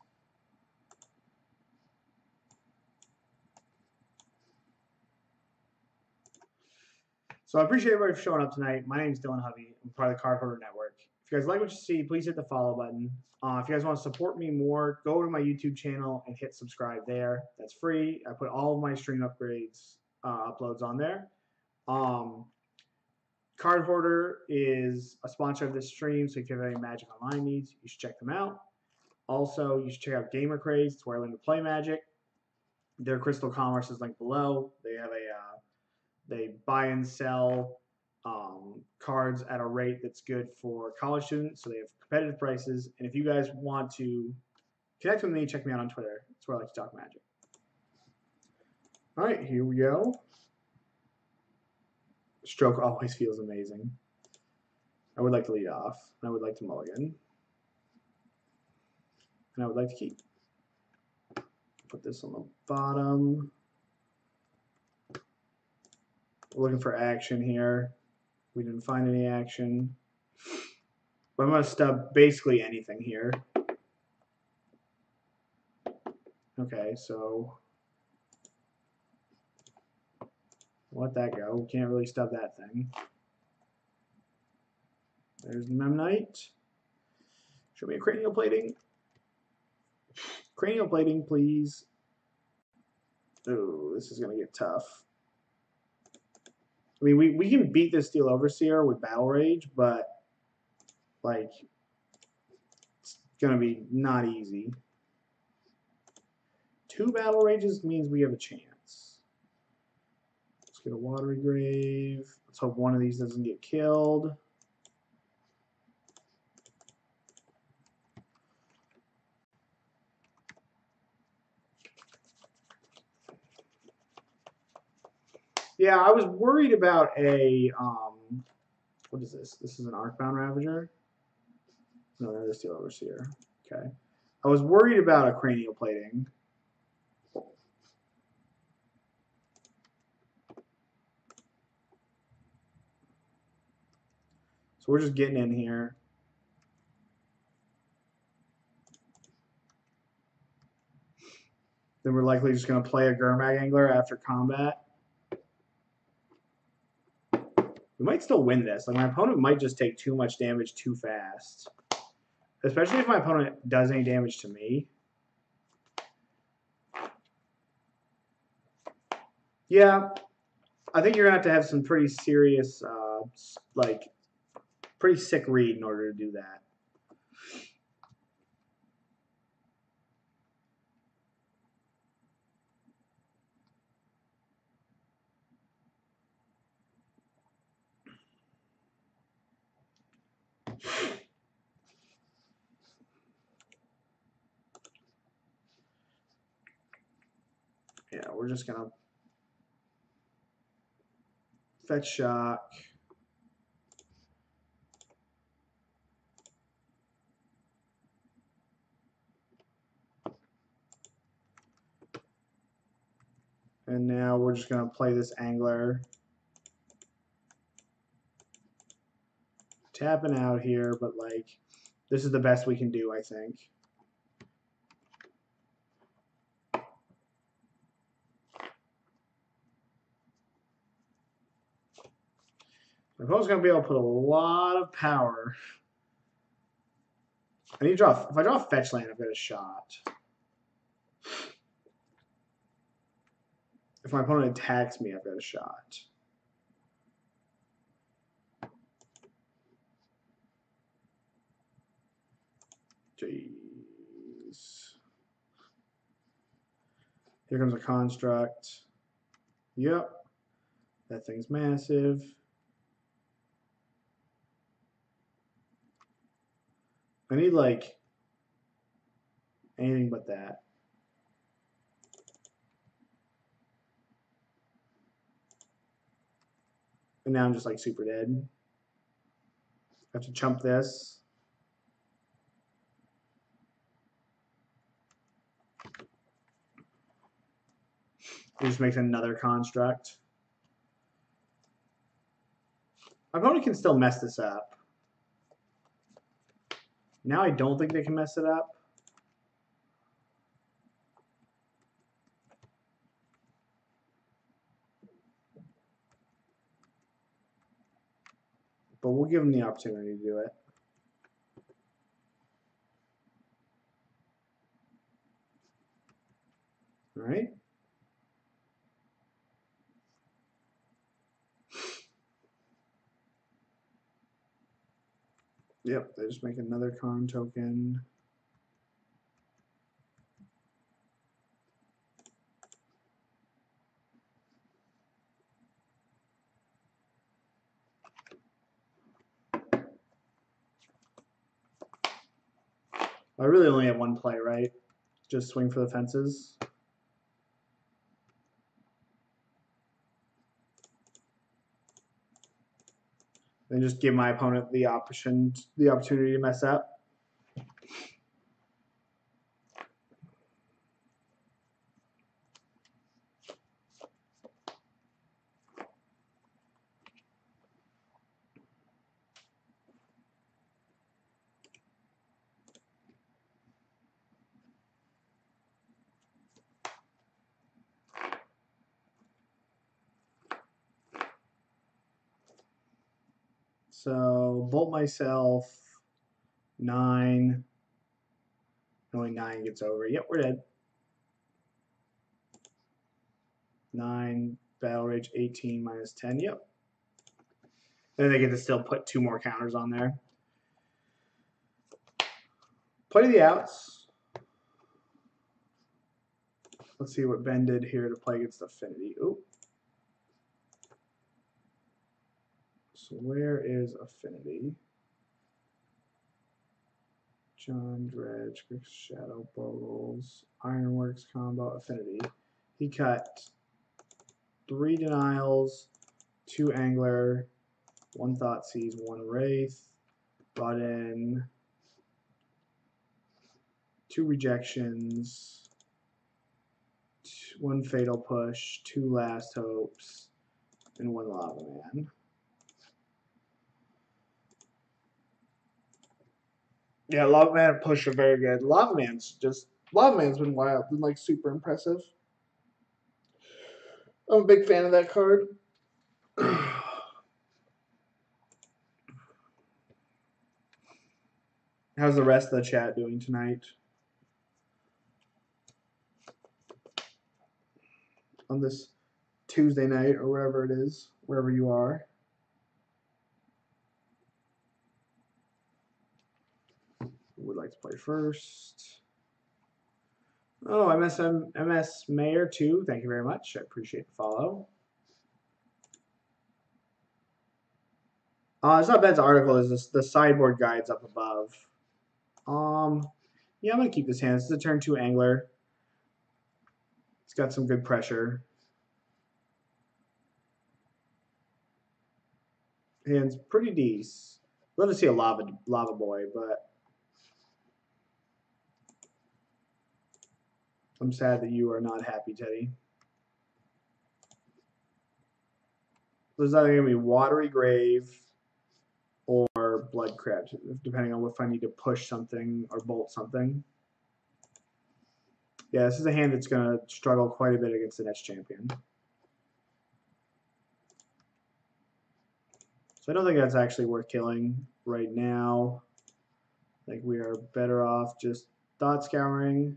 So I appreciate everybody for showing up tonight. My name is Dylan Hovey. I'm part of the Card Hoarder Network. If you guys like what you see, please hit the follow button. If you guys want to support me more, go to my YouTube channel and hit subscribe there. That's free. I put all of my stream upgrades uploads on there. Card Hoarder is a sponsor of this stream, so if you have any Magic Online needs, you should check them out. Also, you should check out Gamer Craze. It's where I learn to play Magic. Their Crystal Commerce is linked below. They have they buy and sell cards at a rate that's good for college students, so they have competitive prices. And if you guys want to connect with me, check me out on Twitter. That's where I like to talk Magic. All right, here we go. Stroke always feels amazing. I would like to lead off. I would like to mulligan. And I would like to keep. Put this on the bottom. We're looking for action here. We didn't find any action. But I'm going to stub basically anything here. Okay, so let that go. We can't really stub that thing. There's the Memnite. Show me a cranial plating. Cranial plating, please. Ooh, this is going to get tough. I mean, we can beat this Steel Overseer with Battle Rage, but, like, it's going to be not easy. 2 Battle Rages means we have a chance. Let's get a Watery Grave. Let's hope one of these doesn't get killed. Yeah, I was worried about a What is this? This is an Arcbound Ravager? No, another Steel Overseer. Okay. I was worried about a cranial plating. So we're just getting in here. Then we're likely just going to play a Gurmag Angler after combat. We might still win this. Like, my opponent might just take too much damage too fast. Especially if my opponent does any damage to me. Yeah, I think you're going to have some pretty serious, like, pretty sick read in order to do that. Yeah, we're just going to fetch shock. And now we're just going to play this Angler. Tapping out here, but like, this is the best we can do, I think. My opponent's going to be able to put a lot of power. I need to draw. If I draw a fetch land, I've got a shot. If my opponent attacks me, I've got a shot. Jeez. Here comes a construct. Yep. That thing's massive. I need, like, anything but that. And now I'm just, like, super dead. I have to chump this. It just makes another construct. My opponent can still mess this up. Now I don't think they can mess it up. But we'll give them the opportunity to do it. All right. Yep, they just make another con token. I really only have one play, right? Just swing for the fences. And just give my opponent the opportunity to mess up. So bolt myself, 9. Only 9 gets over. Yep, we're dead. 9, Battle Rage 18 minus 10. Yep. Then they get to still put 2 more counters on there. Play the outs. Let's see what Ben did here to play against Affinity. Ooh. So where is Affinity? John Dredge, Grixis Shadow, Bogles, Ironworks combo, Affinity. He cut 3 denials, 2 angler, 1 Thoughtseize, 1 Wraith. Brought in 2 Rejections, 1 Fatal Push, 2 Last Hopes, and 1 Lavaman. Yeah, Lavaman push are very good. Lavaman's been wild, been like super impressive. I'm a big fan of that card. How's the rest of the chat doing tonight? On this Tuesday night or wherever it is, wherever you are. Who would like to play first? Oh, MS Mayor too. Thank you very much. I appreciate the follow. It's not Ben's article. Is this the sideboard guides up above? Yeah, I'm gonna keep this hand. This is a turn 2 angler. It's got some good pressure. Hand's pretty decent. Love to see a lava boy, but I'm sad that you are not happy, Teddy. There's either gonna be Watery Grave or Blood Crypt, depending on if I need to push something or bolt something. Yeah, this is a hand that's gonna struggle quite a bit against the next champion. So I don't think that's actually worth killing right now. I think we are better off just Thought Scouring.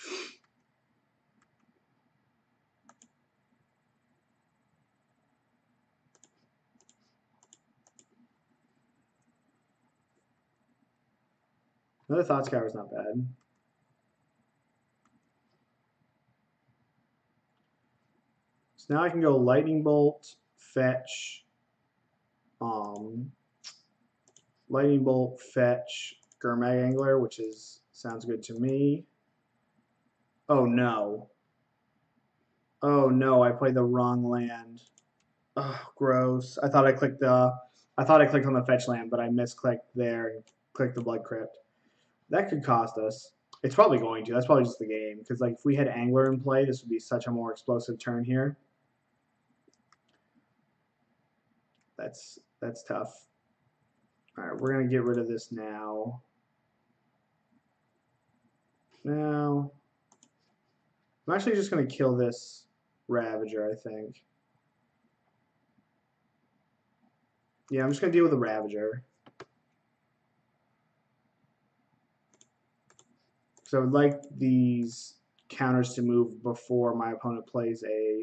Another Thought Scour is not bad. So now I can go Lightning Bolt, fetch, Lightning Bolt, fetch, Gurmag Angler, which sounds good to me. Oh no. Oh no, I played the wrong land. Oh, gross. I thought I clicked on the fetch land, but I misclicked there and clicked the Blood Crypt. That could cost us. It's probably going to. That's probably just the game. Because like if we had Angler in play, this would be such a more explosive turn here. That's tough. All right, we're gonna get rid of this now. Now, I'm actually just gonna kill this Ravager, I think. Yeah, I'm just gonna deal with the Ravager. So I would like these counters to move before my opponent plays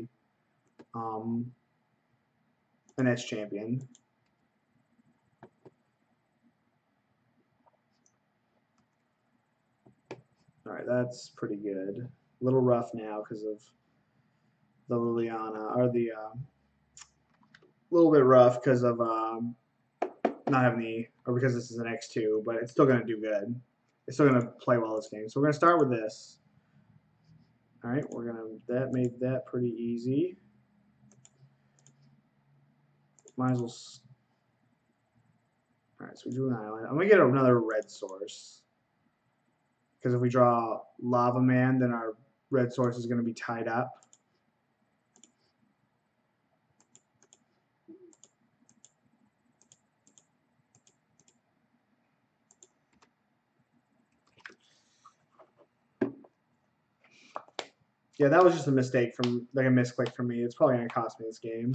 an Etch champion. All right, that's pretty good. A little rough now because of the Liliana, or the little bit rough because of not having the, or because this is an X2, but it's still going to do good. It's still going to play well this game. So we're going to start with this. All right, that made that pretty easy. Might as well. All right, so we do an island. I'm going to get another red source. Because if we draw Lavaman, then our red source is going to be tied up. Yeah, that was just a mistake like a misclick from me. It's probably going to cost me this game.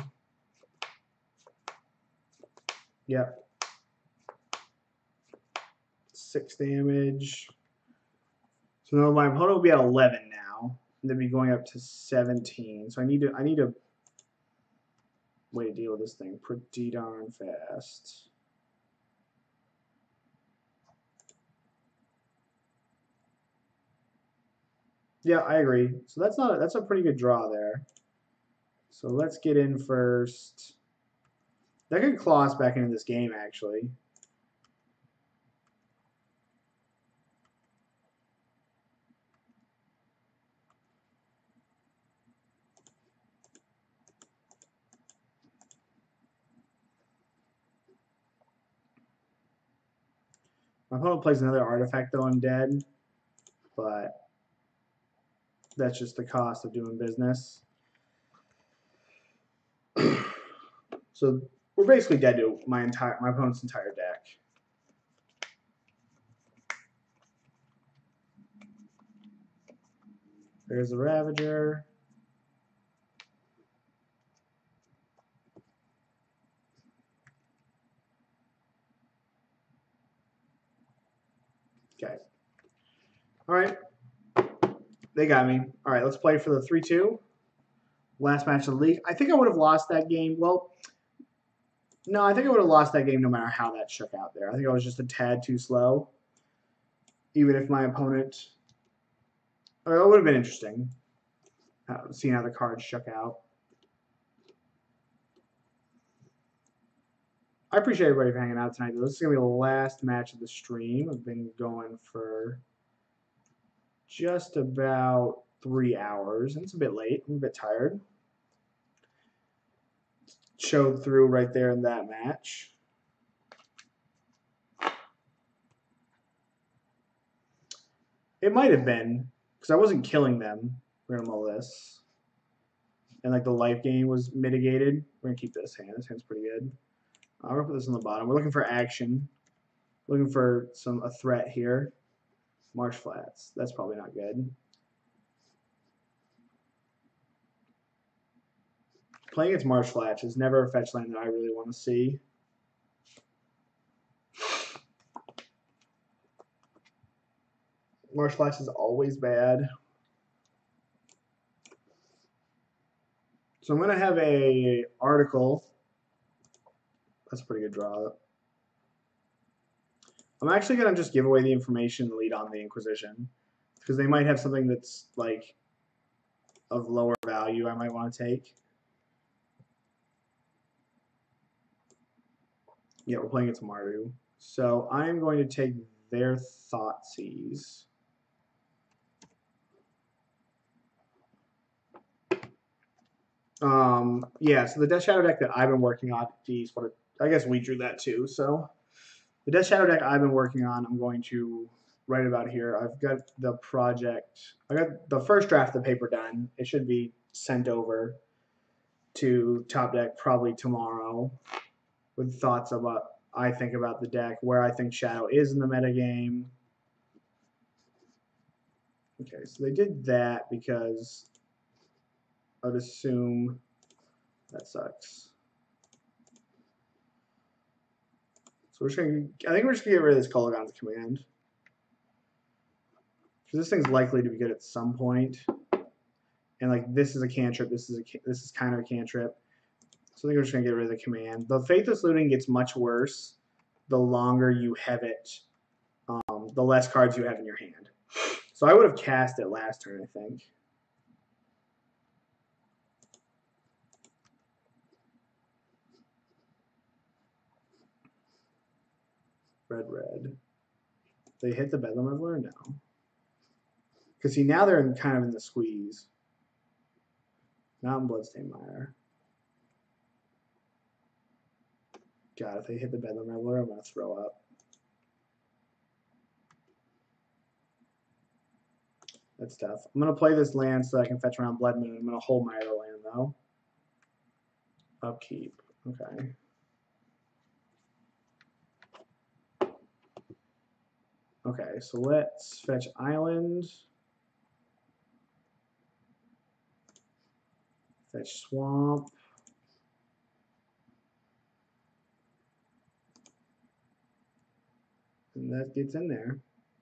Yep. 6 damage. So now my opponent will be at 11 now. And they'll be going up to 17. So I need a way to deal with this thing pretty darn fast. Yeah, I agree. So that's a pretty good draw there. So let's get in first. That could claw us back into this game, actually. My opponent plays another artifact though I'm dead, but that's just the cost of doing business. So we're basically dead to my opponent's entire deck. There's the Ravager. Okay. All right. They got me. All right, let's play for the 3-2. Last match of the league. I think I would have lost that game. Well, no, I think I would have lost that game no matter how that shook out there. I think I was just a tad too slow. Even if my opponent... It would have been interesting seeing how the cards shook out. I appreciate everybody for hanging out tonight. This is going to be the last match of the stream. I've been going for just about 3 hours. And it's a bit late. I'm a bit tired. Showed through right there in that match. It might have been, because I wasn't killing them. We're going to mull this. And like the life gain was mitigated. We're going to keep this hand. This hand's pretty good. I'm going to put this on the bottom. We're looking for action. Looking for a threat here. Marsh Flats. That's probably not good. Playing against Marsh Flats is never a fetch land that I really want to see. Marsh Flats is always bad. So I'm going to have a article. That's a pretty good draw. I'm actually going to just give away the information and lead on the Inquisition. Because they might have something that's like of lower value I might want to take. Yeah, we're playing against Mardu. So I'm going to take their Thoughtseize. Yeah, so the Death Shadow deck that I've been working on, geez, I guess we drew that too. So the Death Shadow deck I've been working on, I'm going to write about here. I've got the project, I got the first draft of the paper done. It should be sent over to Top Deck probably tomorrow with thoughts about I think about the deck, where I think Shadow is in the metagame. Okay, so they did that because I would assume that sucks. So we're just gonna, I think we're just gonna get rid of this Kolaghan's command. Because this thing's likely to be good at some point. And like this is a cantrip, this is kind of a cantrip. So I think we're just gonna get rid of the command. The Faithless Looting gets much worse the longer you have it, the less cards you have in your hand. So I would have cast it last turn, I think. Red. They hit the Bedlam Reveler? No. Because see, now they're kind of in the squeeze. Not in Bloodstained Mire. God, if they hit the Bedlam Reveler, I'm going to throw up. That's tough. I'm going to play this land so I can fetch around Blood Moon. I'm going to hold my other land, though. Upkeep. Okay. Okay, so let's fetch Island. Fetch Swamp. And that gets in there.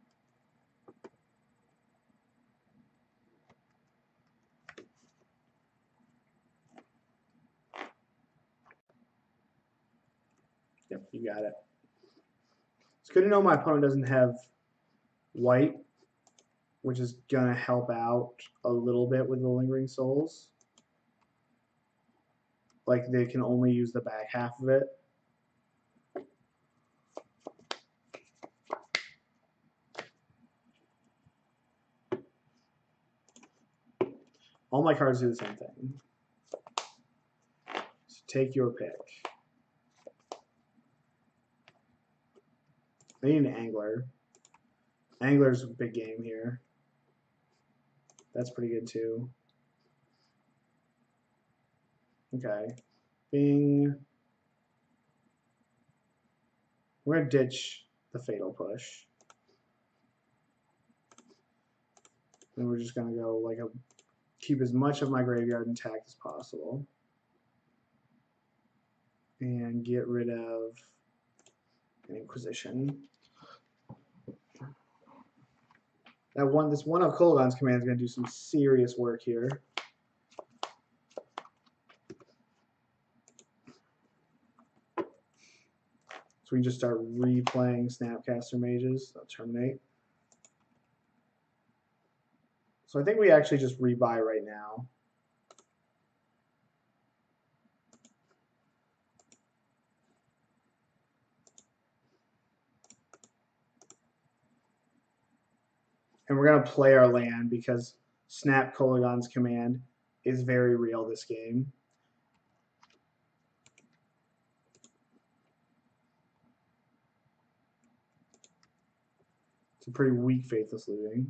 Yep, you got it. It's good to know my opponent doesn't have white, which is going to help out a little bit with the Lingering Souls. Like, they can only use the back half of it. All my cards do the same thing. So take your pick. They need an Angler. Angler's a big game here. That's pretty good too. Okay. Bing. We're going to ditch the Fatal Push. And we're just going to go like keep as much of my graveyard intact as possible. And get rid of an Inquisition. This one of Kolaghan's commands is going to do some serious work here. So we can just start replaying Snapcaster Mages. I'll terminate. So I think we actually just rebuy right now. And we're going to play our land because Snap Kolaghan's command is very real this game. It's a pretty weak Faithless Looting.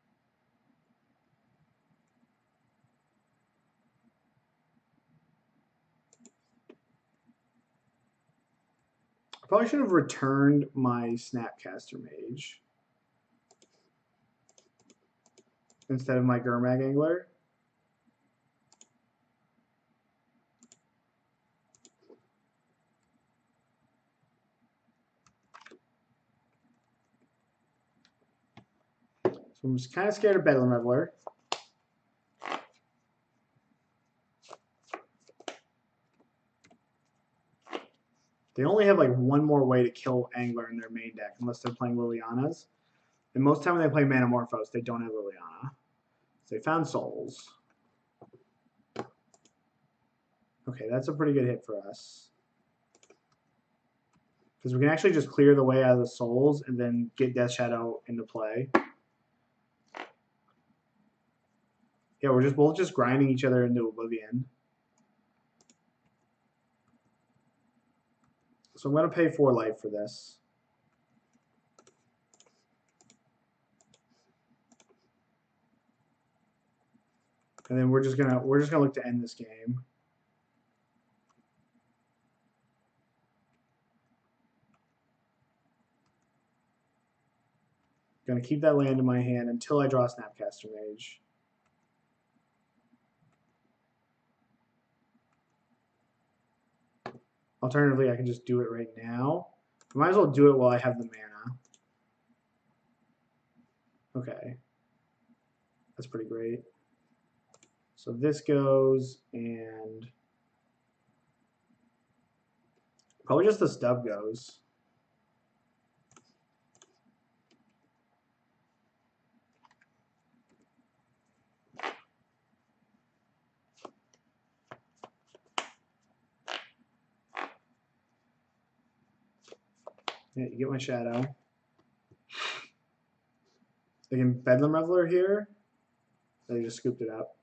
I probably should have returned my Snapcaster Mage instead of my Gurmag Angler. So I'm just kind of scared of Bedlam Reveler. They only have like one more way to kill Angler in their main deck unless they're playing Lilianas. And most time when they play Manamorphose, they don't have Liliana. So they found Souls. Okay, that's a pretty good hit for us. Because we can actually just clear the way out of the Souls and then get Death Shadow into play. Yeah, we're just both just grinding each other into oblivion. So I'm going to pay 4 life for this. And then we're just gonna look to end this game. Gonna keep that land in my hand until I draw Snapcaster Mage. Alternatively, I can just do it right now. I might as well do it while I have the mana. Okay. That's pretty great. So this goes, and probably just the stub goes. Yeah, you get my shadow. They can Bedlam Reveler here. They just scooped it up.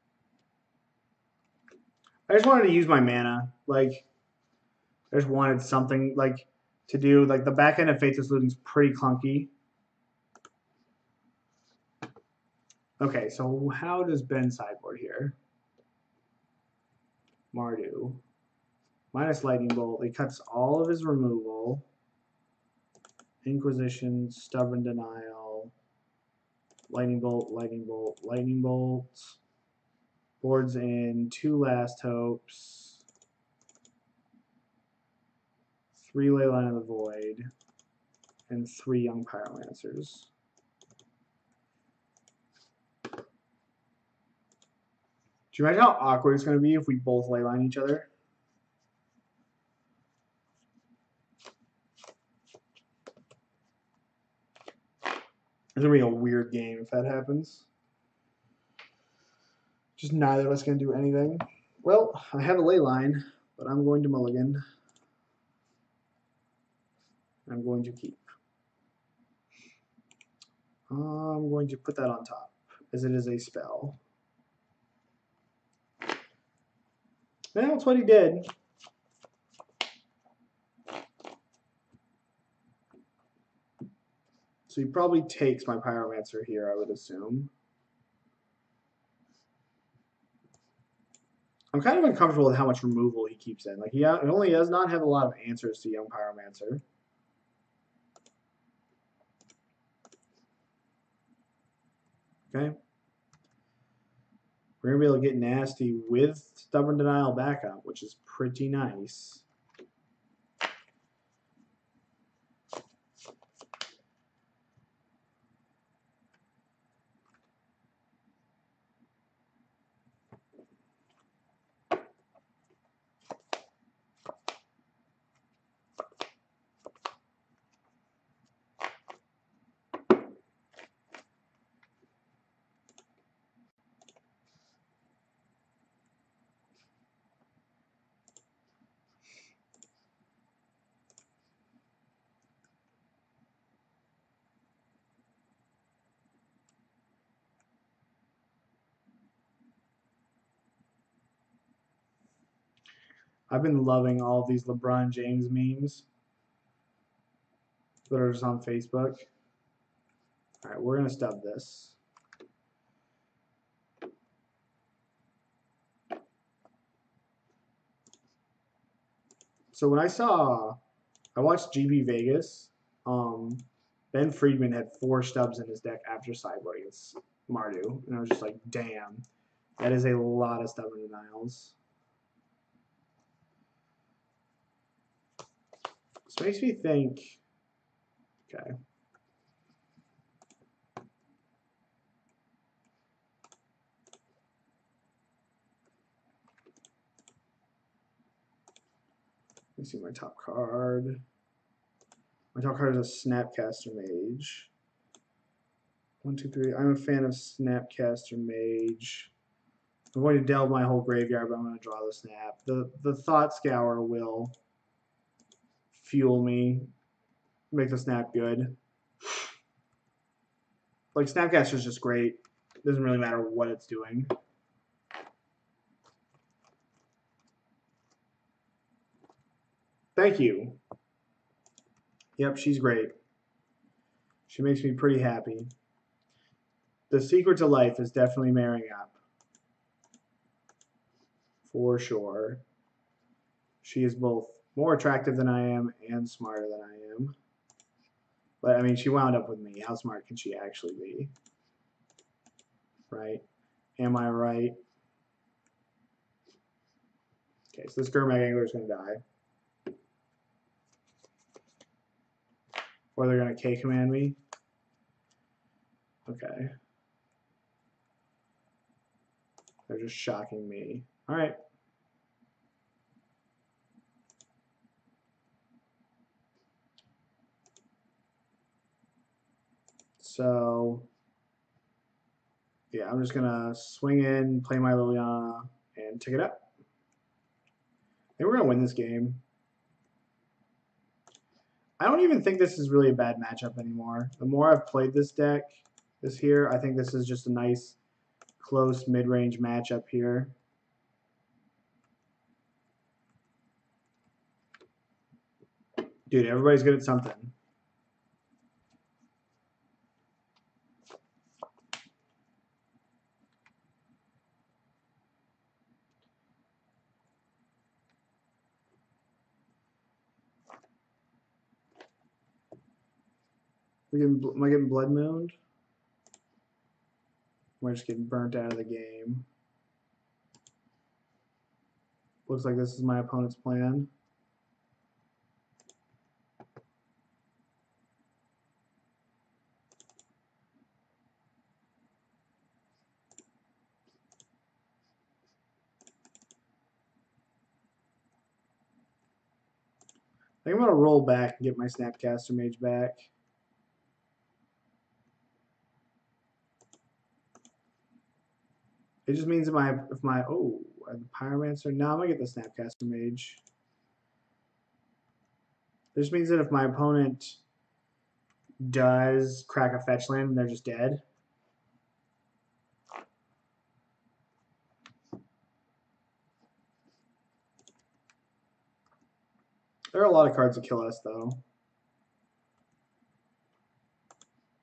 I just wanted to use my mana. Like, I just wanted something like to do. Like the back end of Faithless Looting is pretty clunky. Okay, so how does Ben sideboard here? Mardu. Minus Lightning Bolt. He cuts all of his removal. Inquisition, Stubborn Denial, Lightning Bolt, Lightning Bolt, Lightning Bolt. Boards in 2 Last Hopes, 3 Leyline of the Void, and 3 Young Pyromancers. Do you imagine how awkward it's going to be if we both Leyline each other? It's going to be a weird game if that happens. Just neither of us going to do anything. Well, I have a Leyline, but I'm going to mulligan. I'm going to keep. I'm going to put that on top, as it is a spell. Well, that's what he did. So he probably takes my Pyromancer here, I would assume. I'm kind of uncomfortable with how much removal he keeps in. Like he only does not have a lot of answers to Young Pyromancer. Okay. We're going to be able to get nasty with Stubborn Denial backup, which is pretty nice. I've been loving all these LeBron James memes that are just on Facebook. All right, we're going to stub this. So when I watched GB Vegas, Ben Friedman had 4 stubs in his deck after sideboard against Mardu. And I was just like, damn, that is a lot of Stubborn Denials. This makes me think, okay. Let me see my top card. My top card is a Snapcaster Mage. 1, 2, 3. I'm a fan of Snapcaster Mage. I'm going to delve my whole graveyard, but I'm going to draw the snap. The Thought Scour will fuel me, make the snap good. Like, Snapcaster is just great. It doesn't really matter what it's doing. Thank you. Yep, she's great. She makes me pretty happy. The secret to life is definitely marrying up. For sure. She is both more attractive than I am and smarter than I am. But, I mean, she wound up with me. How smart can she actually be? Right? Am I right? Okay, so this Gurmag Angler is going to die. Or they're going to K-command me. Okay. They're just shocking me. All right. So, yeah, I'm just going to swing in, play my Liliana, and tick it up. I think we're going to win this game. I don't even think this is really a bad matchup anymore. The more I've played this deck this year, I think this is just a nice, close, mid-range matchup here. Dude, everybody's good at something. Am I getting Blood Mooned? Am I just getting burnt out of the game? Looks like this is my opponent's plan. I think I'm going to roll back and get my Snapcaster Mage back. It just means if my oh, I have the Pyromancer. Now I'm gonna get the Snapcaster Mage. It just means that if my opponent does crack a fetch land, they're just dead. There are a lot of cards that kill us, though.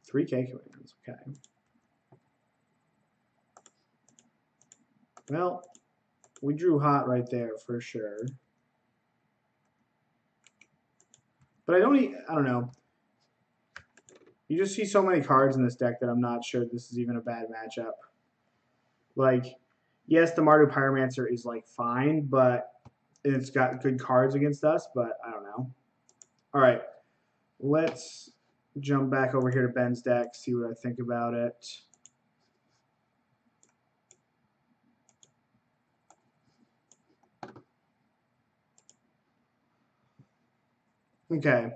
3K commands, okay. Well, we drew hot right there for sure. But I don't know. You just see so many cards in this deck that I'm not sure this is even a bad matchup. Like, yes, the Young Pyromancer is like fine, but it's got good cards against us, but I don't know. All right, let's jump back over here to Ben's deck, see what I think about it. Okay.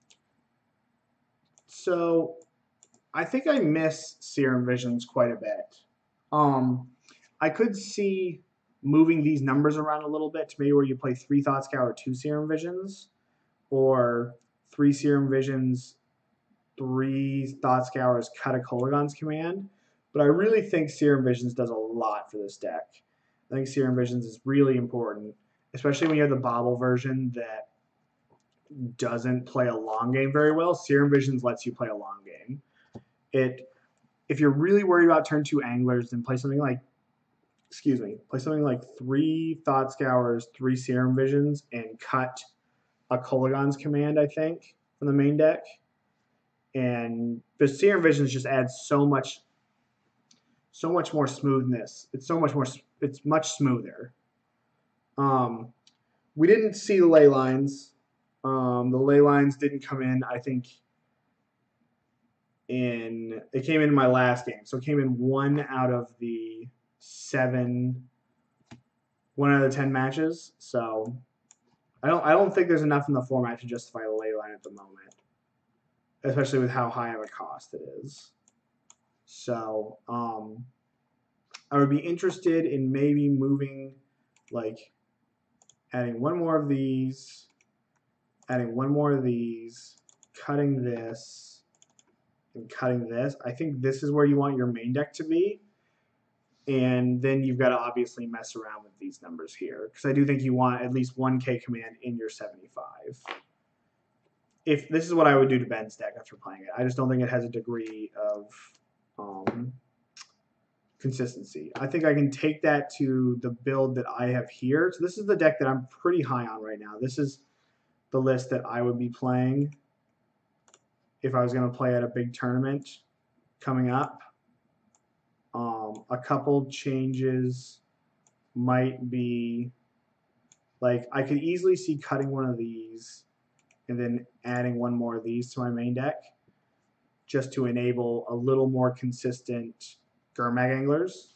So I think I miss Serum Visions quite a bit. I could see moving these numbers around a little bit to maybe where you play 3 Thought Scour, 2 Serum Visions, or 3 Serum Visions, 3 Thought Scours, cut a Kolaghan's command. But I really think Serum Visions does a lot for this deck. I think Serum Visions is really important, especially when you have the Bauble version that doesn't play a long game very well. Serum Visions lets you play a long game. If you're really worried about turn 2 anglers, then play something like 3 Thought Scours, 3 Serum Visions, and cut a Kolaghan's command, I think, from the main deck. And the Serum Visions just adds so much more smoothness. It's much smoother. We didn't see the Leylines. The Leylines didn't come in, I think, it came in my last game. So it came in 1 out of the 10 matches. So I don't think there's enough in the format to justify the Leyline at the moment, especially with how high of a cost it is. So I would be interested in maybe moving, like adding 1 more of these, adding 1 more of these, cutting this, and cutting this. I think this is where you want your main deck to be. And then you've got to obviously mess around with these numbers here, because I do think you want at least 1K command in your 75. If this is what I would do to Ben's deck after playing it. I just don't think it has a degree of consistency. I think I can take that to the build that I have here. So this is the deck that I'm pretty high on right now. This is the list that I would be playing if I was going to play at a big tournament coming up. A couple changes might be, like, I could easily see cutting 1 of these and then adding 1 more of these to my main deck just to enable a little more consistent Gurmag Anglers.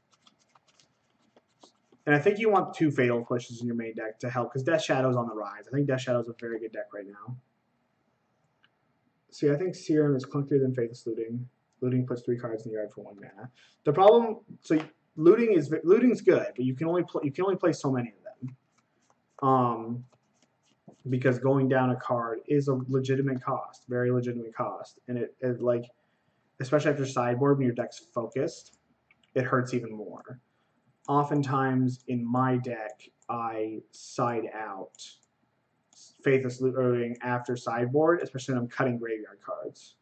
And I think you want 2 Fatal Pushes in your main deck to help, because Death Shadow's on the rise. I think Death Shadow's a very good deck right now. See, I think Serum is clunkier than Faithless Looting. Looting puts 3 cards in the yard for 1 mana. The problem, so looting's good, but you can only play so many of them. Because going down a card is a legitimate cost, very legitimate cost, and it like, especially after sideboard when your deck's focused, it hurts even more. Oftentimes in my deck, I side out Faithless Looting after sideboard, especially when I'm cutting graveyard cards.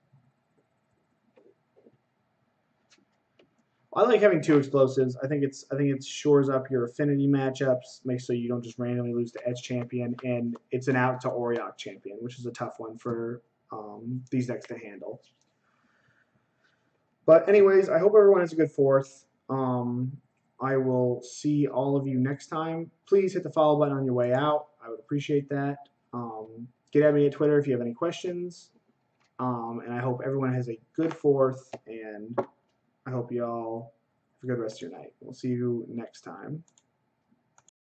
I like having 2 explosives. I think it shores up your affinity matchups, makes so you don't just randomly lose to Edge Champion, and it's an out to Auriok Champion, which is a tough one for these decks to handle. But anyways, I hope everyone has a good 4th. I will see all of you next time. Please hit the follow button on your way out. I would appreciate that. Get at me at Twitter if you have any questions. And I hope everyone has a good 4th, and I hope you all have a good rest of your night. We'll see you next time.